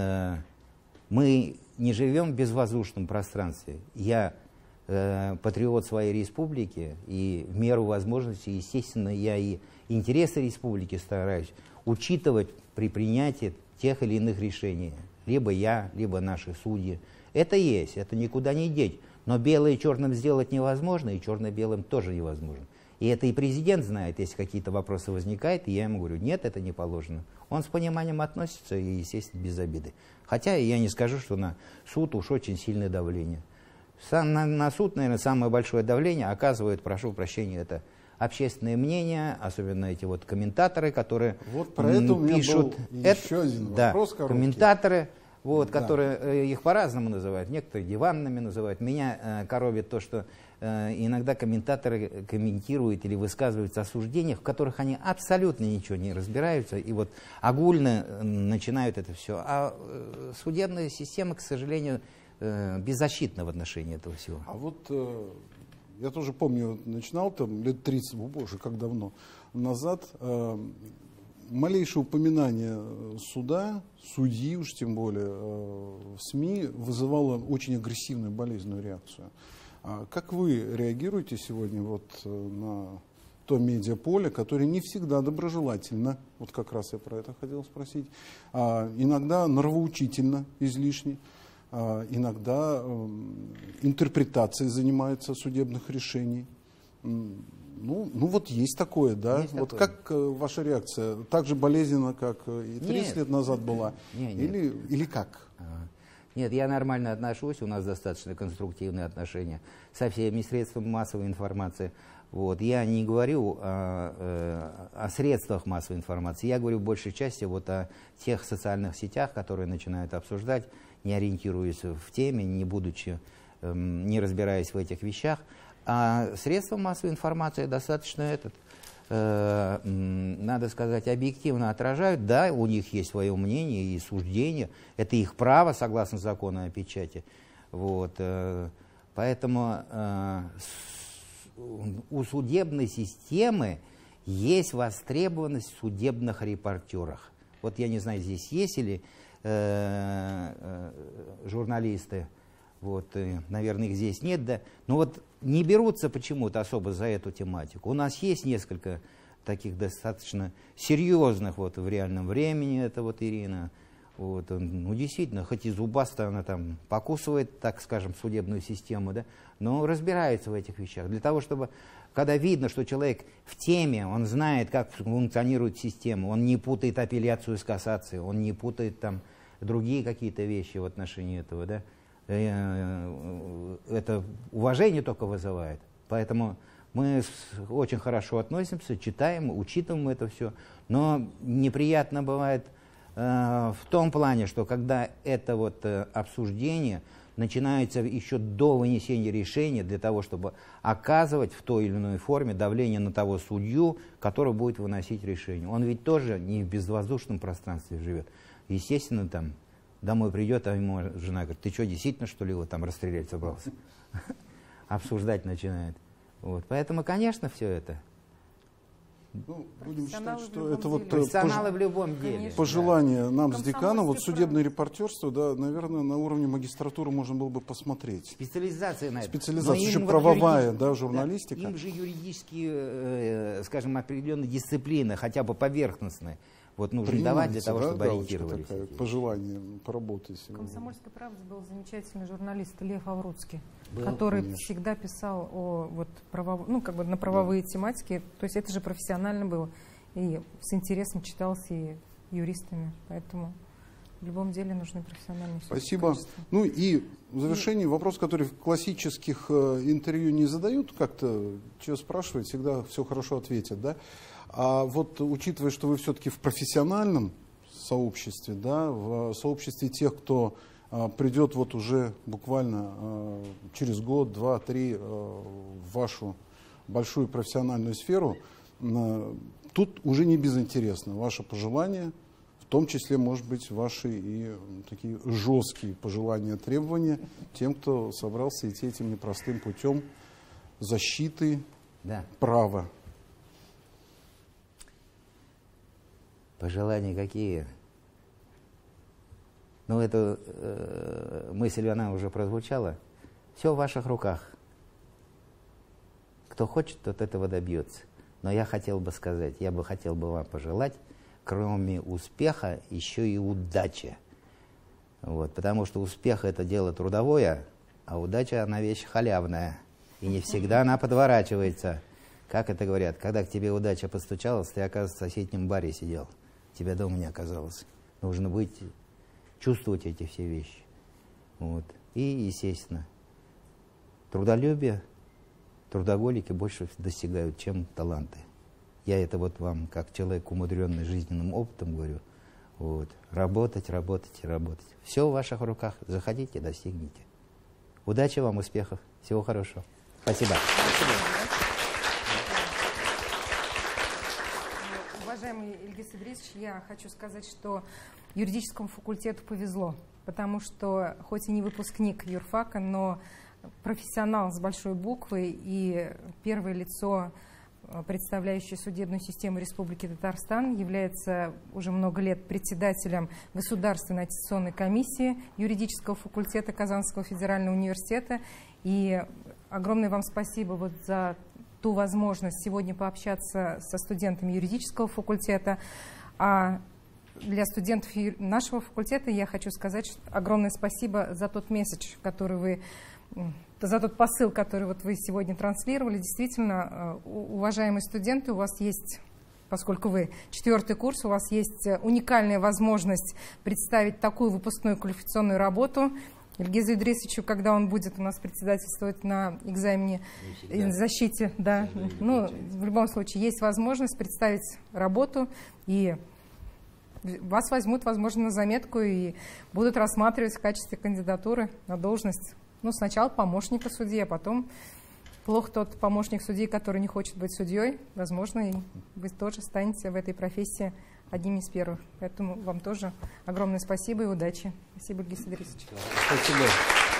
мы не живем в безвоздушном пространстве. Я патриот своей республики, и в меру возможностей, естественно, я и интересы республики стараюсь учитывать при принятии тех или иных решений. Либо я, либо наши судьи. Это есть, это никуда не деть. Но белое черным сделать невозможно, и черное белым тоже невозможно. И это и президент знает, если какие-то вопросы возникают, и я ему говорю, нет, это не положено. Он с пониманием относится и, естественно, без обиды. Хотя я не скажу, что на суд уж очень сильное давление. На суд, наверное, самое большое давление оказывает, прошу прощения, это общественное мнение, особенно эти вот комментаторы, которые вот про это у меня пишут. Был еще один вопрос короткий. Комментаторы, вот, да. Которые их по-разному называют, некоторые диванными называют. Меня коробит то, что иногда комментаторы комментируют или высказываются о суждениях, в которых они абсолютно ничего не разбираются, и вот огульно начинают это все. А судебная система, к сожалению, беззащитна в отношении этого всего. А вот я тоже помню, начинал там лет 30, боже, как давно назад, малейшее упоминание суда, судьи уж тем более, в СМИ вызывало очень агрессивную, болезненную реакцию. А как вы реагируете сегодня вот на то медиаполе, которое не всегда доброжелательно, вот как раз я про это хотел спросить, а иногда нравоучительно излишне, иногда интерпретацией занимается судебных решений. Ну вот есть такое, да? Есть вот такое. Как ваша реакция? Так же болезненно, как и 30 лет назад была? Или как? Нет, я нормально отношусь, у нас достаточно конструктивные отношения со всеми средствами массовой информации. Вот. Я не говорю о средствах массовой информации, я говорю в большей части вот о тех социальных сетях, которые начинают обсуждать, не ориентируясь в теме, не будучи, не разбираясь в этих вещах. А средства массовой информации достаточно надо сказать, объективно отражают. Да, у них есть свое мнение и суждение. Это их право, согласно закону о печати. Вот. Поэтому у судебной системы есть востребованность в судебных репортерах. Вот я не знаю, здесь есть ли журналисты. Вот, наверное, их здесь нет, да. Но вот не берутся почему-то особо за эту тематику. У нас есть несколько таких достаточно серьезных вот в реальном времени. Это вот Ирина. Вот, ну, действительно, хоть и зубасто она там покусывает, так скажем, судебную систему, да, но разбирается в этих вещах. Для того, чтобы, когда видно, что человек в теме, он знает, как функционирует система, он не путает апелляцию с кассацией, он не путает там другие какие-то вещи в отношении этого, да, это уважение только вызывает. Поэтому мы очень хорошо относимся, читаем, учитываем это все, но неприятно бывает в том плане, что когда это вот обсуждение начинается еще до вынесения решения для того, чтобы оказывать в той или иной форме давление на того судью, который будет выносить решение. Он ведь тоже не в безвоздушном пространстве живет. Естественно, там домой придет, а ему жена говорит: ты что, действительно, что ли, его там расстрелять собрался? Обсуждать начинает. Вот. Поэтому, конечно, все это. Ну, будем считать, что это вот профессионалы в любом деле. Пожелание нам с деканом, вот судебное репортерство, да, наверное, на уровне магистратуры можно было бы посмотреть. Специализация на это. Специализация, еще правовая, да, журналистика. Да, им же юридические, скажем, определенные дисциплины, хотя бы поверхностные, вот нужно давать для того, чтобы ориентировались. Пожелание поработать. В «Комсомольской правде» был замечательный журналист Лев Авруцкий, который всегда писал о вот на правовые тематики. То есть это же профессионально было. И с интересом читался и юристами. Поэтому в любом деле нужны профессиональные. Спасибо. Ну и в завершении вопрос, который в классических интервью не задают, как-то, что спрашивают, всегда все хорошо ответят, да? А вот учитывая, что вы все-таки в профессиональном сообществе, да, в сообществе тех, кто придет вот уже буквально через год, два, три в вашу большую профессиональную сферу, тут уже не безинтересно. Ваши пожелания, в том числе, может быть, ваши и такие жесткие пожелания, требования тем, кто собрался идти этим непростым путем защиты права. Пожелания какие? Ну, эта мысль, она уже прозвучала. Все в ваших руках. Кто хочет, тот этого добьется. Но я хотел бы сказать, я бы хотел бы вам пожелать, кроме успеха, еще и удачи. Вот, потому что успех — это дело трудовое, а удача — она вещь халявная. И не всегда она подворачивается. Как это говорят, когда к тебе удача постучалась, ты, оказывается, в соседнем баре сидел. Тебя дома не оказалось. Нужно чувствовать эти все вещи. Вот. И, естественно, трудолюбие, трудоголики больше достигают, чем таланты. Я это вот вам, как человек, умудренный жизненным опытом, говорю. Вот. Работать, работать и работать. Все в ваших руках. Заходите, достигните. Удачи вам, успехов. Всего хорошего. Спасибо. Уважаемый Ильгиз Идрисович, я хочу сказать, что юридическому факультету повезло, потому что хоть и не выпускник юрфака, но профессионал с большой буквы и первое лицо, представляющее судебную систему Республики Татарстан, является уже много лет председателем Государственной аттестационной комиссии юридического факультета Казанского федерального университета. И огромное вам спасибо вот за ту возможность сегодня пообщаться со студентами юридического факультета. А для студентов нашего факультета я хочу сказать огромное спасибо за тот месседж, который вы, за тот посыл, который вот вы сегодня транслировали. Действительно, уважаемые студенты, у вас есть, поскольку вы 4-й курс, у вас есть уникальная возможность представить такую выпускную квалификационную работу Ильгизу Идрисовичу, когда он будет у нас председательствовать на экзамене защите. Да. Ну, в любом случае, есть возможность представить работу, и вас возьмут, возможно, на заметку и будут рассматривать в качестве кандидатуры на должность, ну, сначала помощника судьи, а потом плох тот помощник судьи, который не хочет быть судьей. Возможно, и вы тоже станете в этой профессии одним из первых. Поэтому вам тоже огромное спасибо и удачи. Спасибо, Ильгиз Идрисович. Спасибо.